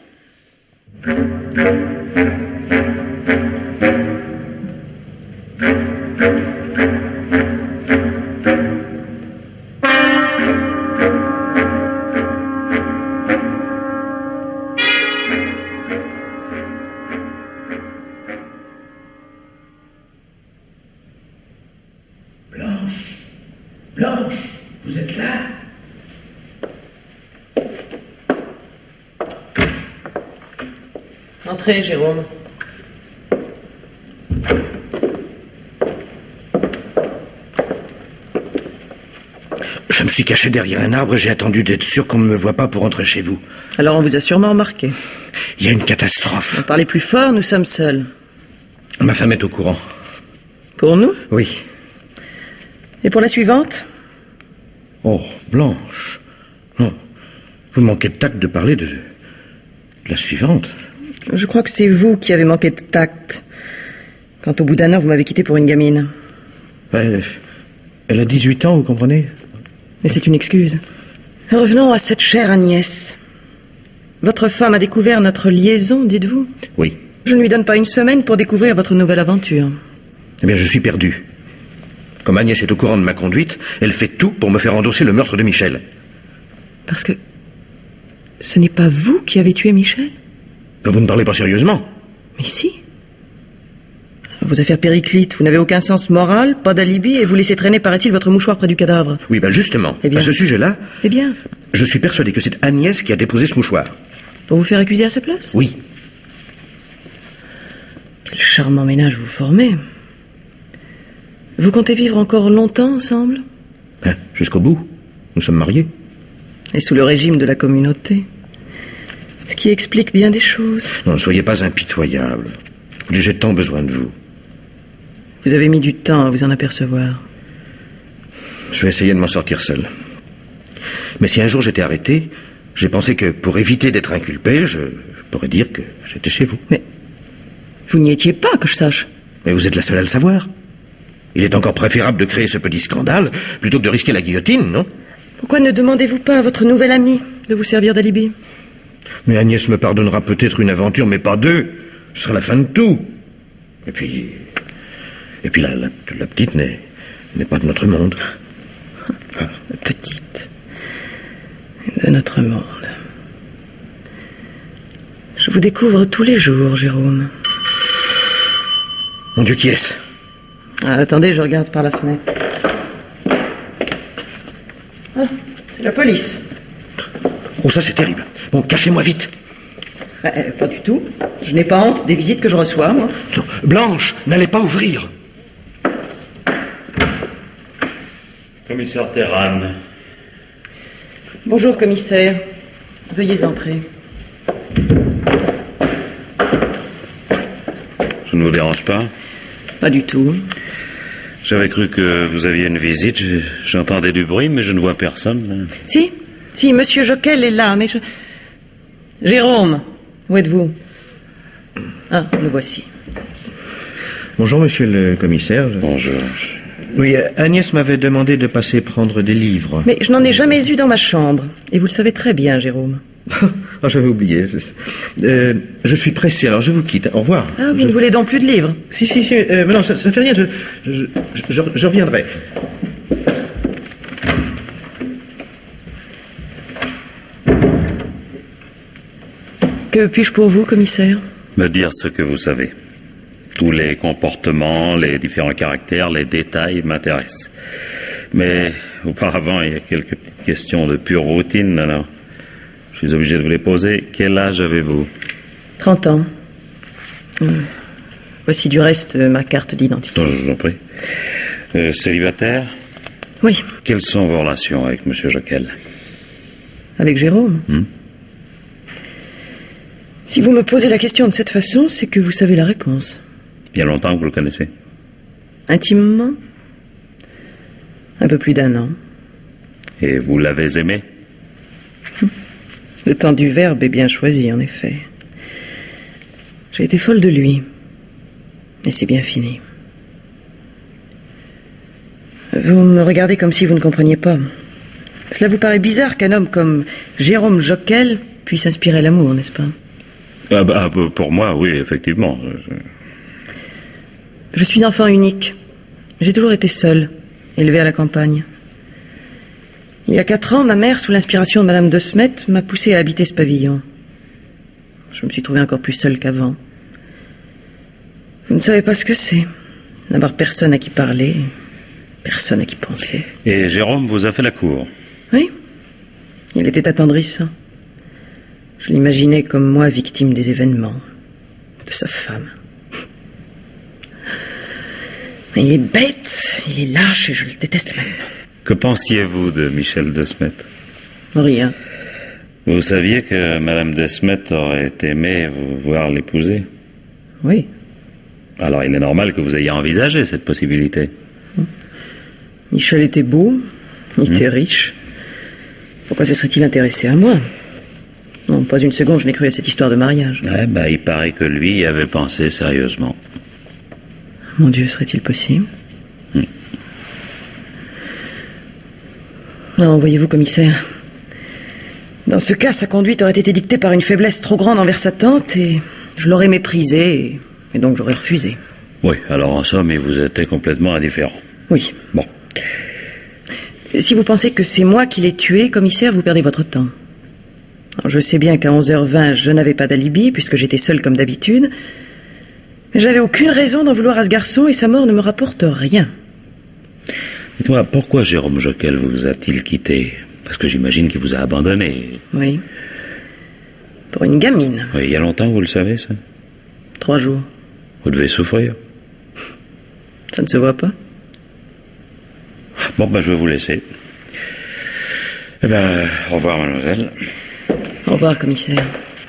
Blanche, Blanche, vous êtes là? Entrez, Jérôme. Je me suis caché derrière un arbre et j'ai attendu d'être sûr qu'on ne me voit pas pour entrer chez vous. Alors on vous a sûrement remarqué. Il y a une catastrophe. Parlez plus fort, nous sommes seuls. Ma femme est au courant. Pour nous? Oui. Et pour la suivante? Oh, Blanche. Non. Vous manquez de tact de parler de, de la suivante. Je crois que c'est vous qui avez manqué de tact. Quand au bout d'un an, vous m'avez quitté pour une gamine. Elle, elle a dix-huit ans, vous comprenez? Mais c'est une excuse. Revenons à cette chère Agnès. Votre femme a découvert notre liaison, dites-vous? Oui. Je ne lui donne pas une semaine pour découvrir votre nouvelle aventure. Eh bien, je suis perdu. Comme Agnès est au courant de ma conduite, elle fait tout pour me faire endosser le meurtre de Michel. Parce que ce n'est pas vous qui avez tué Michel? Vous ne parlez pas sérieusement? Mais si. Vos affaires périclites, vous n'avez aucun sens moral, pas d'alibi, et vous laissez traîner, paraît-il, votre mouchoir près du cadavre. Oui, ben justement, Eh bien. à ce sujet-là, Eh bien, je suis persuadé que c'est Agnès qui a déposé ce mouchoir. pour vous faire accuser à sa place? Oui. Quel charmant ménage vous formez. Vous comptez vivre encore longtemps ensemble? Ben, jusqu'au bout. Nous sommes mariés. Et sous le régime de la communauté. Ce qui explique bien des choses. Non, ne soyez pas impitoyable. J'ai tant besoin de vous. Vous avez mis du temps à vous en apercevoir. Je vais essayer de m'en sortir seul. Mais si un jour j'étais arrêté, j'ai pensé que pour éviter d'être inculpé, je, je pourrais dire que j'étais chez vous. Mais vous n'y étiez pas, que je sache. Mais vous êtes la seule à le savoir. Il est encore préférable de créer ce petit scandale plutôt que de risquer la guillotine, non? Pourquoi ne demandez-vous pas à votre nouvelle amie de vous servir d'alibi? Mais Agnès me pardonnera peut-être une aventure, mais pas deux. Ce sera la fin de tout. Et puis... Et puis la, la, la petite n'est, n'est pas de notre monde. Ah. Petite. De notre monde. Je vous découvre tous les jours, Jérôme. Mon Dieu, qui est-ce? Ah, attendez, je regarde par la fenêtre. Ah, c'est la police. Oh, ça c'est terrible. Bon, cachez-moi vite. Ah, euh, pas du tout. Je n'ai pas honte des visites que je reçois, moi. Non, Blanche, n'allez pas ouvrir. Commissaire Terran. Bonjour, commissaire. Veuillez entrer. Je ne vous dérange pas? Pas du tout. J'avais cru que vous aviez une visite. Je- J'entendais du bruit, mais je ne vois personne. Si, si, monsieur Joquel est là, mais je... Jérôme, où êtes-vous? Ah, le voici. Bonjour, monsieur le commissaire. Bonjour. Oui, Agnès m'avait demandé de passer prendre des livres. Mais je n'en ai jamais eu dans ma chambre. Et vous le savez très bien, Jérôme. Ah, j'avais oublié. Euh, je suis pressé, alors je vous quitte. Au revoir. Ah, vous Je- ne voulez donc plus de livres? Si, si, si. euh, mais non, ça ne fait rien. Je, je, je, je reviendrai. Que puis-je pour vous, commissaire? Me dire ce que vous savez. Tous les comportements, les différents caractères, les détails m'intéressent. Mais auparavant, il y a quelques petites questions de pure routine, alors je suis obligé de vous les poser. Quel âge avez-vous? Trente ans. Hum. Voici du reste euh, ma carte d'identité. Non, je vous en prie. Euh, célibataire? Oui, Quelles sont vos relations avec Monsieur Joquel? avec Jérôme. Hum. Si vous me posez la question de cette façon, c'est que vous savez la réponse. Il y a longtemps que vous le connaissez? Intimement? Un peu plus d'un an. Et vous l'avez aimé? Le temps du verbe est bien choisi, en effet. J'ai été folle de lui. Mais c'est bien fini. Vous me regardez comme si vous ne compreniez pas. Cela vous paraît bizarre qu'un homme comme Jérôme Joquel puisse inspirer l'amour, n'est-ce pas? Ah bah, pour moi, oui, effectivement. Je suis enfant unique. J'ai toujours été seule, élevée à la campagne. Il y a quatre ans, ma mère, sous l'inspiration de Madame de Smet, m'a poussée à habiter ce pavillon. Je me suis trouvée encore plus seule qu'avant. Vous ne savez pas ce que c'est. N'avoir personne à qui parler, personne à qui penser. Et Jérôme vous a fait la cour? Oui, il était attendrissant. Je l'imaginais comme moi, victime des événements, de sa femme. Il est bête, il est lâche et je le déteste maintenant. Que pensiez-vous de Michel de Smet? Rien. Vous saviez que Madame de Smet aurait aimé vous voir l'épouser? Oui. Alors il est normal que vous ayez envisagé cette possibilité. Michel était beau, il était riche. Pourquoi se serait-il intéressé à moi? Non, pas une seconde, je n'ai cru à cette histoire de mariage. Eh ben, il paraît que lui y avait pensé sérieusement. Mon Dieu, serait-il possible? Hmm. Non, voyez-vous, commissaire, dans ce cas, sa conduite aurait été dictée par une faiblesse trop grande envers sa tante et je l'aurais méprisée et, et donc j'aurais refusé. Oui, alors en somme, il vous était complètement indifférent. Oui. Bon. Si vous pensez que c'est moi qui l'ai tué, commissaire, vous perdez votre temps. Alors, je sais bien qu'à onze heures vingt, je n'avais pas d'alibi, puisque j'étais seule comme d'habitude. Mais j'avais aucune raison d'en vouloir à ce garçon, et sa mort ne me rapporte rien. Dites-moi, pourquoi Jérôme Joquel vous a-t-il quitté? Parce que j'imagine qu'il vous a abandonné. Oui. Pour une gamine. Oui, il y a longtemps, vous le savez, ça? Trois jours. Vous devez souffrir. Ça ne se voit pas? Bon, ben, je vais vous laisser. Eh ben, au revoir, mademoiselle. Au revoir, commissaire.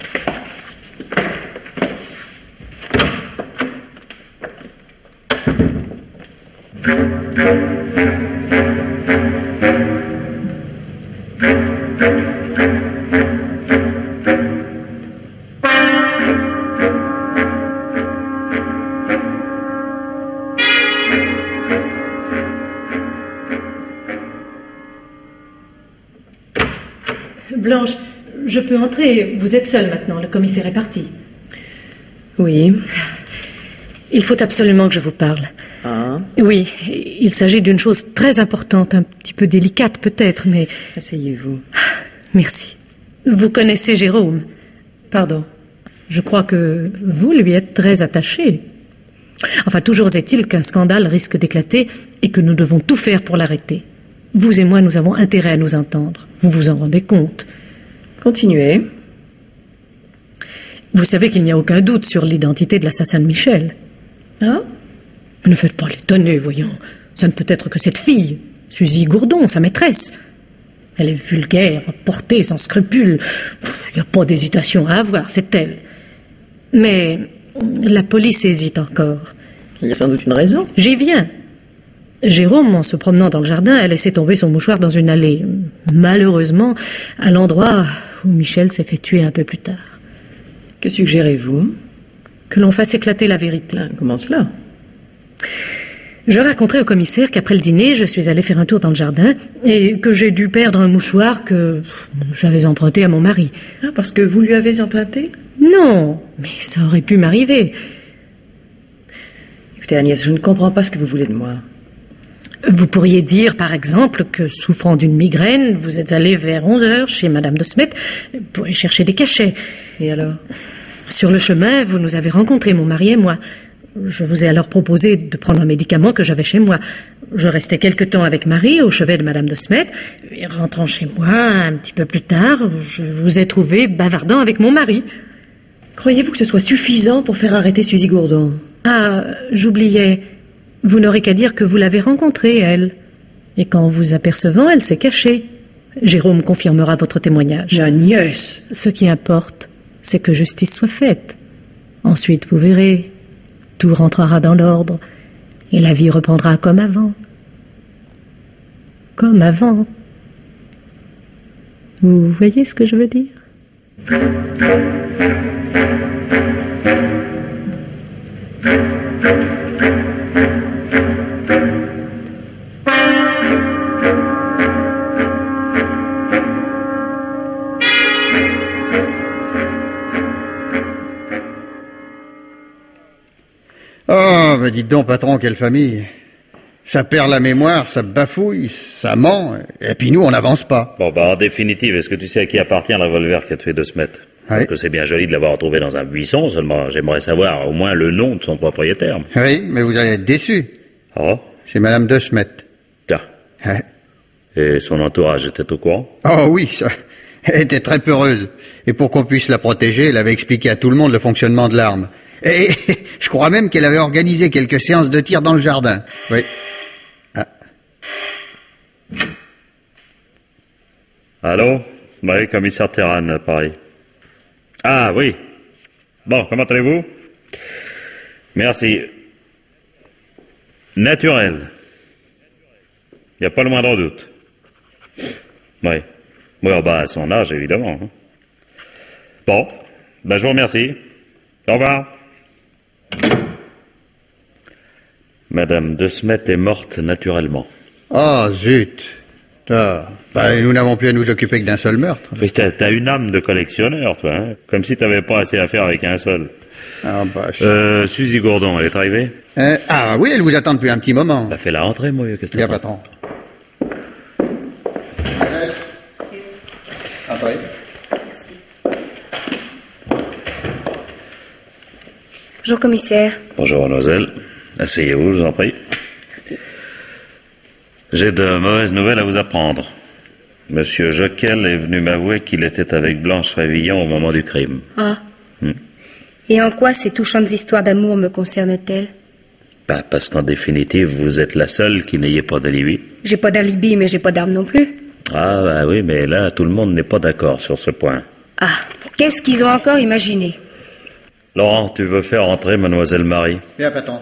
Blanche, je peux entrer. Vous êtes seule maintenant, le commissaire est parti. Oui. Il faut absolument que je vous parle. Ah. Oui, il s'agit d'une chose très importante, un petit peu délicate peut-être, mais... Asseyez-vous. Merci. Vous connaissez Jérôme? Pardon. Je crois que vous lui êtes très attaché. Enfin, toujours est-il qu'un scandale risque d'éclater et que nous devons tout faire pour l'arrêter. Vous et moi, nous avons intérêt à nous entendre. Vous vous en rendez compte? Continuez. Vous savez qu'il n'y a aucun doute sur l'identité de l'assassin de Michel. Ah? Ne faites pas l'étonner, voyons. Ça ne peut être que cette fille, Suzy Gourdon, sa maîtresse. Elle est vulgaire, portée, sans scrupules. Il n'y a pas d'hésitation à avoir, c'est elle. Mais la police hésite encore. Il y a sans doute une raison. J'y viens. Jérôme, en se promenant dans le jardin, a laissé tomber son mouchoir dans une allée. Malheureusement, à l'endroit où Michel s'est fait tuer un peu plus tard. Que suggérez-vous? Que l'on fasse éclater la vérité. Ah, comment cela? Je raconterai au commissaire qu'après le dîner, je suis allée faire un tour dans le jardin et que j'ai dû perdre un mouchoir que j'avais emprunté à mon mari. Ah, parce que vous lui avez emprunté? Non, mais ça aurait pu m'arriver. Écoutez, Agnès, je ne comprends pas ce que vous voulez de moi. Vous pourriez dire, par exemple, que souffrant d'une migraine, vous êtes allé vers onze heures chez Madame de Smet pour y chercher des cachets. Et alors? Sur le chemin, vous nous avez rencontrés, mon mari et moi. Je vous ai alors proposé de prendre un médicament que j'avais chez moi. Je restais quelque temps avec Marie au chevet de Madame de Smet. Et rentrant chez moi, un petit peu plus tard, je vous ai trouvé bavardant avec mon mari. Croyez-vous que ce soit suffisant pour faire arrêter Suzy Gourdon? Ah, j'oubliais. Vous n'aurez qu'à dire que vous l'avez rencontrée, elle. Et qu'en vous apercevant, elle s'est cachée. Jérôme confirmera votre témoignage. Mais Agnès! Ce qui importe, c'est que justice soit faite. Ensuite, vous verrez, tout rentrera dans l'ordre et la vie reprendra comme avant. Comme avant. Vous voyez ce que je veux dire? Oh, ben dites donc, patron, quelle famille. Ça perd la mémoire, ça bafouille, ça ment, et puis nous, on n'avance pas. Bon, bah, en définitive, est-ce que tu sais à qui appartient le revolver qui a tué De Smet? Parce Oui. que c'est bien joli de l'avoir retrouvé dans un buisson, seulement j'aimerais savoir au moins le nom de son propriétaire. Oui, mais vous allez être déçus. Oh, C'est Madame de Smet. tiens. Ouais. Et son entourage était au courant? Oh oui, ça. Elle était très peureuse. Et pour qu'on puisse la protéger, elle avait expliqué à tout le monde le fonctionnement de l'arme. Et je crois même qu'elle avait organisé quelques séances de tir dans le jardin. Oui. Ah. Allô? Oui, commissaire Terran, pareil. Ah, oui. Bon, comment allez-vous? Merci. Naturel. Il n'y a pas le moindre doute. Oui. Oui, oh, bah, à son âge, évidemment. Bon, ben, je vous remercie. Au revoir. Madame de Smet est morte naturellement. Oh, zut. Ah. Bah, nous n'avons plus à nous occuper que d'un seul meurtre. Oui, t'as, t'as une âme de collectionneur, toi, hein? Comme si t'avais pas assez à faire avec un seul. Ah, bah, je... Euh, Suzy Gourdon, elle est arrivée? Euh, ah oui, elle vous attend depuis un petit moment. Bah, fais la rentrée, moi, qu'est-ce que Bien, t'attends? patron. Après. Bonjour, commissaire. Bonjour, mademoiselle. Asseyez-vous, je vous en prie. Merci. J'ai de mauvaises nouvelles à vous apprendre. Monsieur Joquel est venu m'avouer qu'il était avec Blanche Révillon au moment du crime. Ah. Hmm. Et en quoi ces touchantes histoires d'amour me concernent-elles? Bah, parce qu'en définitive, vous êtes la seule qui n'ayez pas d'alibi. J'ai pas d'alibi, mais j'ai pas d'arme non plus. Ah, bah oui, mais là, tout le monde n'est pas d'accord sur ce point. Ah, qu'est-ce qu'ils ont encore imaginé? Laurent, tu veux faire entrer mademoiselle Marie? Bien, patron.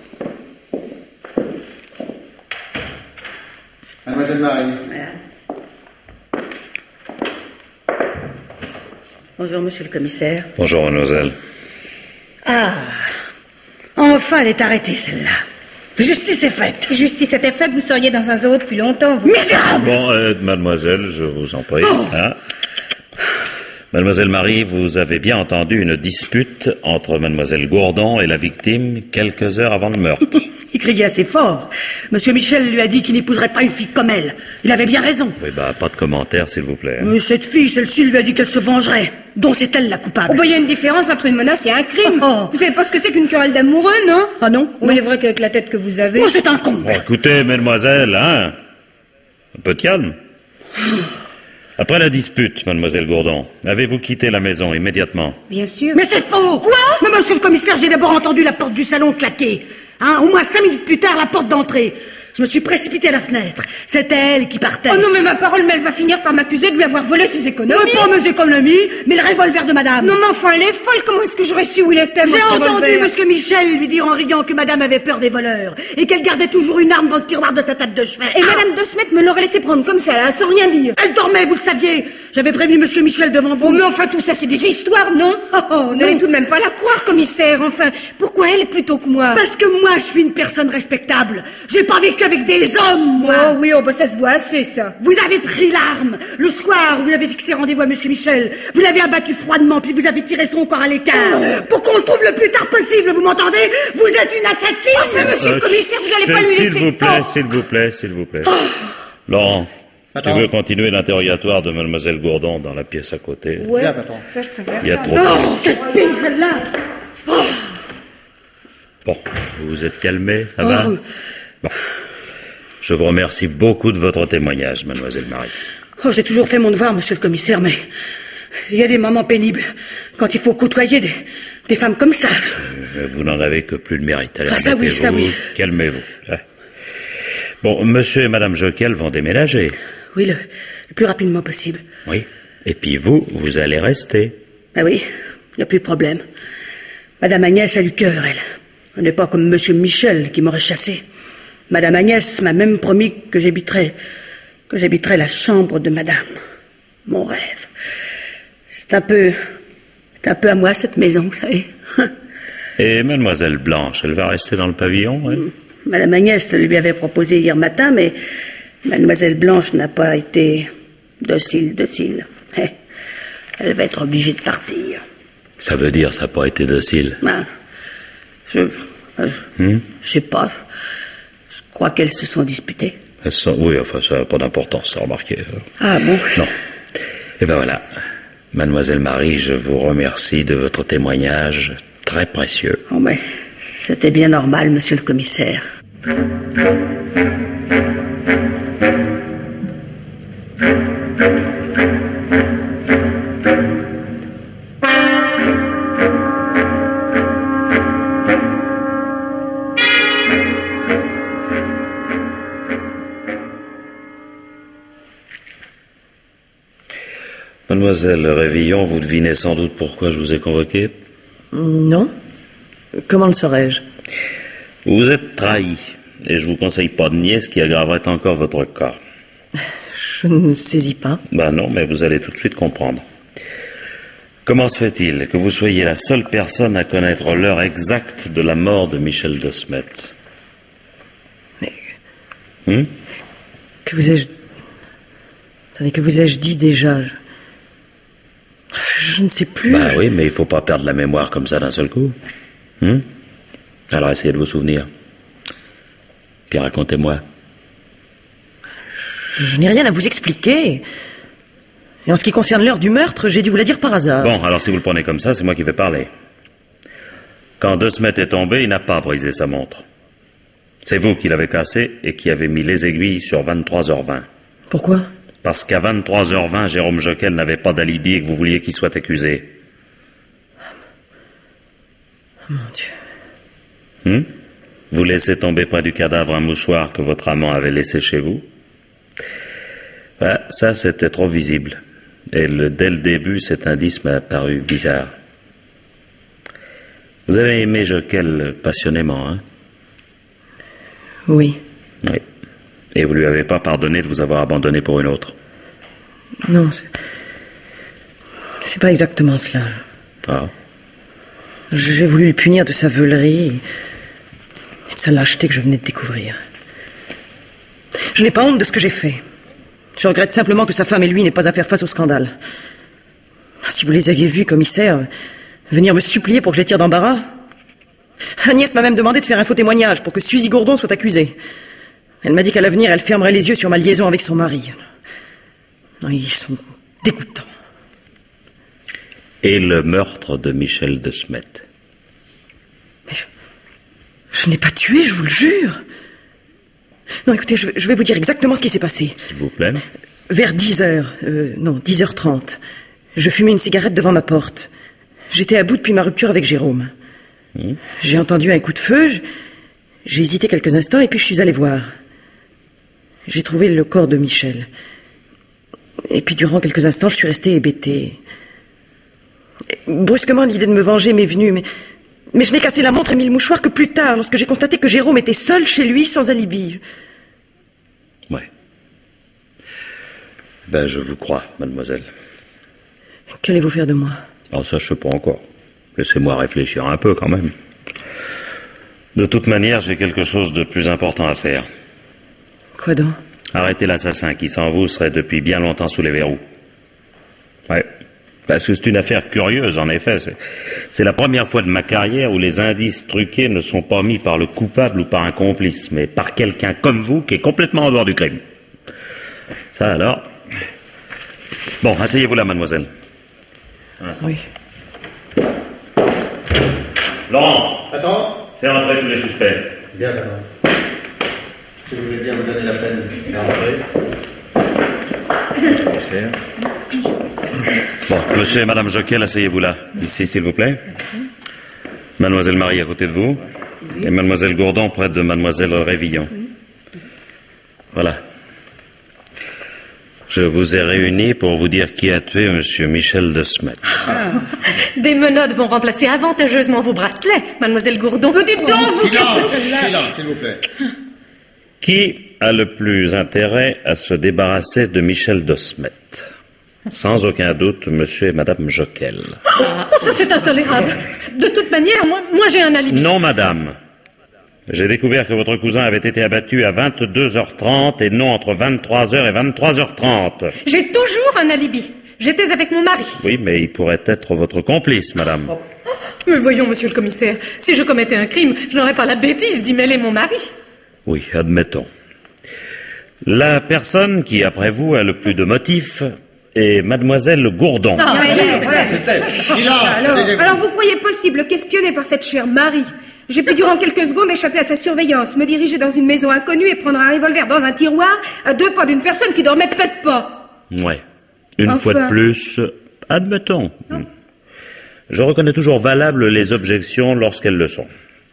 Mademoiselle Marie. Bonjour, monsieur le commissaire. Bonjour, mademoiselle. Ah, enfin, elle est arrêtée, celle-là. Justice est faite. Si justice était faite, vous seriez dans un zoo depuis longtemps, vous. Misérable. Bon, euh, mademoiselle, je vous en prie. Oh. Hein? Mademoiselle Marie, vous avez bien entendu une dispute entre mademoiselle Gourdon et la victime quelques heures avant le meurtre. Il criait assez fort. Monsieur Michel lui a dit qu'il n'épouserait pas une fille comme elle. Il avait bien raison. Oui, bah, pas de commentaires, s'il vous plaît. Mais cette fille, celle-ci lui a dit qu'elle se vengerait. Donc c'est elle la coupable. Oh, bah, il y a une différence entre une menace et un crime. Oh. Vous savez pas ce que c'est qu'une querelle d'amoureux, non? Ah non? Mais il est vrai qu'avec la tête que vous avez... Oh, c'est un con. Bon, écoutez, mademoiselle, hein? Un peu de calme. Après la dispute, mademoiselle Gourdon, avez-vous quitté la maison immédiatement? Bien sûr. Mais c'est faux. Quoi? Mais monsieur le commissaire, j'ai d'abord entendu la porte du salon claquer. Hein, au moins cinq minutes plus tard, la porte d'entrée. Je me suis précipitée à la fenêtre. C'était elle qui partait. Oh non, mais ma parole, mais elle va finir par m'accuser de lui avoir volé ses économies. Non, pas mes économies, mais le revolver de madame. Non, mais enfin, elle est folle. Comment est-ce que j'aurais su où il était, moi, J'ai ce entendu revolver? monsieur Michel lui dire en riant que madame avait peur des voleurs et qu'elle gardait toujours une arme dans le tiroir de sa table de chevet. Et madame de Smet me l'aurait laissé prendre comme ça, là, sans rien dire. Elle dormait, vous le saviez. J'avais prévenu monsieur Michel devant vous. Oh, mais enfin, tout ça, c'est des histoires, non? Oh, oh, Vous n'allez tout de même pas la croire, commissaire. Enfin, pourquoi elle plutôt que moi? Parce que moi, je suis une personne respectable. J'ai pas vécu avec des hommes, moi. Oh oui, oh, bah, ça se voit assez, ça. Vous avez pris l'arme. Le soir, vous avez fixé rendez-vous à monsieur Michel. Vous l'avez abattu froidement, puis vous avez tiré son corps à l'écart. Pour qu'on le trouve le plus tard possible, vous m'entendez? Vous êtes une assassine. Oh, mais monsieur le commissaire, vous n'allez pas lui laisser... S'il vous plaît, Oh. s'il vous plaît, s'il vous plaît. Laurent, Attends. tu veux continuer l'interrogatoire de mademoiselle Gourdon dans la pièce à côté? Ouais, Bien, patron. ça, je préfère Il y a ça. trop Oh, quelle fille, celle-là. Bon, vous vous êtes calmé, ça va? Oh. Bon. Je vous remercie beaucoup de votre témoignage, mademoiselle Marie. Oh, j'ai toujours fait mon devoir, monsieur le commissaire, mais il y a des moments pénibles quand il faut côtoyer des, des femmes comme ça. Euh, Vous n'en avez que plus de mérite. Allez, Ah, ça oui, ça remettez-vous, oui. calmez-vous. Ah. Bon, monsieur et madame Joquel vont déménager. Oui, le, le plus rapidement possible. Oui. Et puis vous, vous allez rester. Ah oui, il n'y a plus de problème. Madame Agnès a du cœur, elle. Elle n'est pas comme monsieur Michel qui m'aurait chassé. Madame Agnès m'a même promis que j'habiterais, que j'habiterais la chambre de madame. Mon rêve. C'est un peu, c'est un peu à moi cette maison, vous savez. Et mademoiselle Blanche, elle va rester dans le pavillon, elle? Madame Agnès lui avait proposé hier matin, mais mademoiselle Blanche n'a pas été docile, docile. Eh, elle va être obligée de partir. Ça veut dire ça n'a pas été docile. Ben, je, enfin, je, Hmm? je sais pas. Je crois qu'elles se sont disputées. Elles sont- Oui, enfin, ça n'a pas d'importance, ça, remarquez. Ah bon? Non. Et ben voilà. Mademoiselle Marie, je vous remercie de votre témoignage très précieux. Oh, mais c'était bien normal, monsieur le commissaire. Mademoiselle Révillon, vous devinez sans doute pourquoi je vous ai convoqué. Non. Comment le saurais-je? Vous vous êtes trahi, et je vous conseille pas de nier, ce qui aggraverait encore votre cas. Je ne saisis pas. Ben non, mais vous allez tout de suite comprendre. Comment se fait-il que vous soyez la seule personne à connaître l'heure exacte de la mort de Michel de Smet? Mais Hum que vous ai-je... Attendez, que vous ai-je dit déjà? Je... je ne sais plus. Bah je... oui, mais il faut pas perdre la mémoire comme ça d'un seul coup. Hum Alors essayez de vous souvenir. Puis racontez-moi. Je n'ai rien à vous expliquer. Et en ce qui concerne l'heure du meurtre, j'ai dû vous la dire par hasard. Bon, alors si vous le prenez comme ça, c'est moi qui vais parler. Quand De Smet est tombé, il n'a pas brisé sa montre. C'est vous qui l'avez cassé et qui avez mis les aiguilles sur vingt-trois heures vingt. Pourquoi? Parce qu'à vingt-trois heures vingt, Jérôme Joquel n'avait pas d'alibi et que vous vouliez qu'il soit accusé. Oh, mon Dieu. Hum Vous laissez tomber près du cadavre un mouchoir que votre amant avait laissé chez vous. Ben, ça, c'était trop visible. Et le, dès le début, cet indice m'a paru bizarre. Vous avez aimé Joquel passionnément, hein? Oui. Oui. Et vous lui avez pas pardonné de vous avoir abandonné pour une autre. Non, c'est... c'est pas exactement cela. Ah. J'ai voulu le punir de sa veulerie et de sa lâcheté que je venais de découvrir. Je n'ai pas honte de ce que j'ai fait. Je regrette simplement que sa femme et lui n'aient pas à faire face au scandale. Si vous les aviez vus, commissaire, venir me supplier pour que je les tire d'embarras. Agnès m'a même demandé de faire un faux témoignage pour que Suzy Gourdon soit accusée. Elle m'a dit qu'à l'avenir, elle fermerait les yeux sur ma liaison avec son mari. Non, ils sont dégoûtants. Et le meurtre de Michel de Smet. Mais je, je n'ai pas tué, je vous le jure. Non, écoutez, je, je vais vous dire exactement ce qui s'est passé. S'il vous plaît. Vers dix heures, euh, non, dix heures trente, je fumais une cigarette devant ma porte. J'étais à bout depuis ma rupture avec Jérôme. Mmh. J'ai entendu un coup de feu, j'ai hésité quelques instants et puis je suis allé voir. j'ai trouvé le corps de Michel. Et puis durant quelques instants, je suis restée hébétée. Brusquement, l'idée de me venger m'est venue, mais, mais je n'ai cassé la montre et mis le mouchoir que plus tard, lorsque j'ai constaté que Jérôme était seul chez lui, sans alibi. Ouais. Ben, je vous crois, mademoiselle. Qu'allez-vous faire de moi? Oh, ça, je sais pas encore. Laissez-moi réfléchir un peu, quand même. De toute manière, j'ai quelque chose de plus important à faire. Quoi donc? Arrêter l'assassin qui, sans vous, serait depuis bien longtemps sous les verrous. Ouais. Parce que c'est une affaire curieuse, en effet. C'est, c'est la première fois de ma carrière où les indices truqués ne sont pas mis par le coupable ou par un complice, mais par quelqu'un comme vous qui est complètement en dehors du crime. Ça, alors... Bon, asseyez-vous là, mademoiselle. Un instant. Oui. Laurent! Attends. Fais entrer tous les suspects. Bien, d'accord. Si vous voulez bien vous donner la peine d'entrer. Bon, monsieur et madame Joquel, asseyez-vous là. Ici, s'il vous plaît. Merci. Mademoiselle Marie à côté de vous. Oui. Et mademoiselle Gourdon près de mademoiselle Révillon. Oui. Voilà. Je vous ai réunis pour vous dire qui a tué monsieur Michel de Smet. Ah. Des menottes vont remplacer avantageusement vos bracelets, mademoiselle Gourdon. Vous dites donc, vous... Silence, silence, s'il vous plaît. Qui a le plus intérêt à se débarrasser de Michel de Smet? Sans aucun doute, monsieur et madame Joquel. Ah, ça, c'est intolérable. De toute manière, moi, moi j'ai un alibi. Non, madame. J'ai découvert que votre cousin avait été abattu à vingt-deux heures trente et non entre vingt-trois heures et vingt-trois heures trente. J'ai toujours un alibi. J'étais avec mon mari. Oui, mais il pourrait être votre complice, madame. Mais voyons, monsieur le commissaire, si je commettais un crime, je n'aurais pas la bêtise d'y mêler mon mari. Oui, admettons. La personne qui, après vous, a le plus de motifs est mademoiselle Gourdon. Ah, ouais, ouais, ouais, c'était. Alors, alors, vous croyez possible qu'espionné par cette chère Marie, j'ai pu durant quelques secondes échapper à sa surveillance, me diriger dans une maison inconnue et prendre un revolver dans un tiroir à deux pas d'une personne qui dormait peut-être pas? Ouais. Une enfin... fois de plus, admettons. Non. Je reconnais toujours valables les objections lorsqu'elles le sont.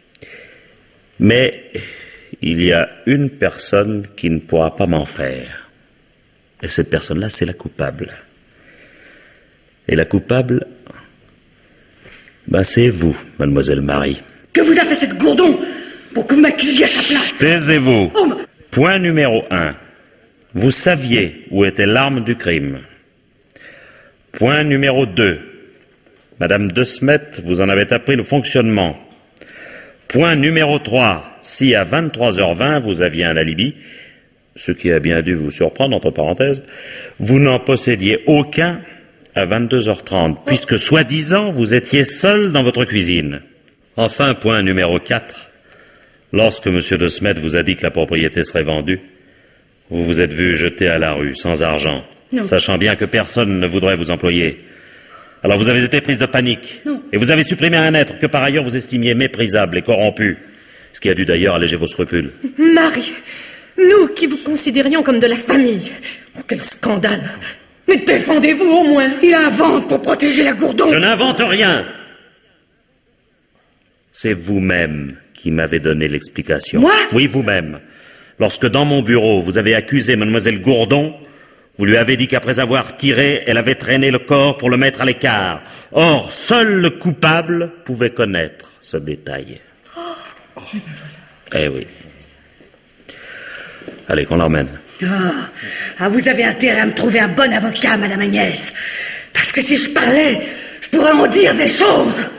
Mais il y a une personne qui ne pourra pas m'en faire. Et cette personne-là, c'est la coupable. Et la coupable, ben c'est vous, mademoiselle Marie. Que vous a fait cette Gourdon pour que vous m'accusiez à sa place? Taisez-vous. Oh, ma... Point numéro un. Vous saviez où était l'arme du crime. Point numéro deux. Madame de Smet vous en avait appris le fonctionnement. Point numéro trois. Si à vingt-trois heures vingt vous aviez un alibi, ce qui a bien dû vous surprendre, entre parenthèses, vous n'en possédiez aucun à vingt-deux heures trente, puisque soi-disant vous étiez seul dans votre cuisine. Enfin, point numéro quatre. Lorsque M. de Smet vous a dit que la propriété serait vendue, vous vous êtes vu jeter à la rue, sans argent, non. Sachant bien que personne ne voudrait vous employer. Alors vous avez été prise de panique, non. Et vous avez supprimé un être que par ailleurs vous estimiez méprisable et corrompu, ce qui a dû d'ailleurs alléger vos scrupules. Marie, nous qui vous considérions comme de la famille, oh, quel scandale! Mais défendez-vous au moins! Il invente pour protéger la Gourdon! Je n'invente rien! C'est vous-même qui m'avez donné l'explication. Moi? Oui, vous-même. Lorsque dans mon bureau, vous avez accusé mademoiselle Gourdon, vous lui avez dit qu'après avoir tiré, elle avait traîné le corps pour le mettre à l'écart. Or, seul le coupable pouvait connaître ce détail. Oh. Oh. Eh oui. Allez, qu'on l'emmène. Ah. ah, vous avez intérêt à me trouver un bon avocat, madame Agnès. Parce que si je parlais, je pourrais en dire des choses.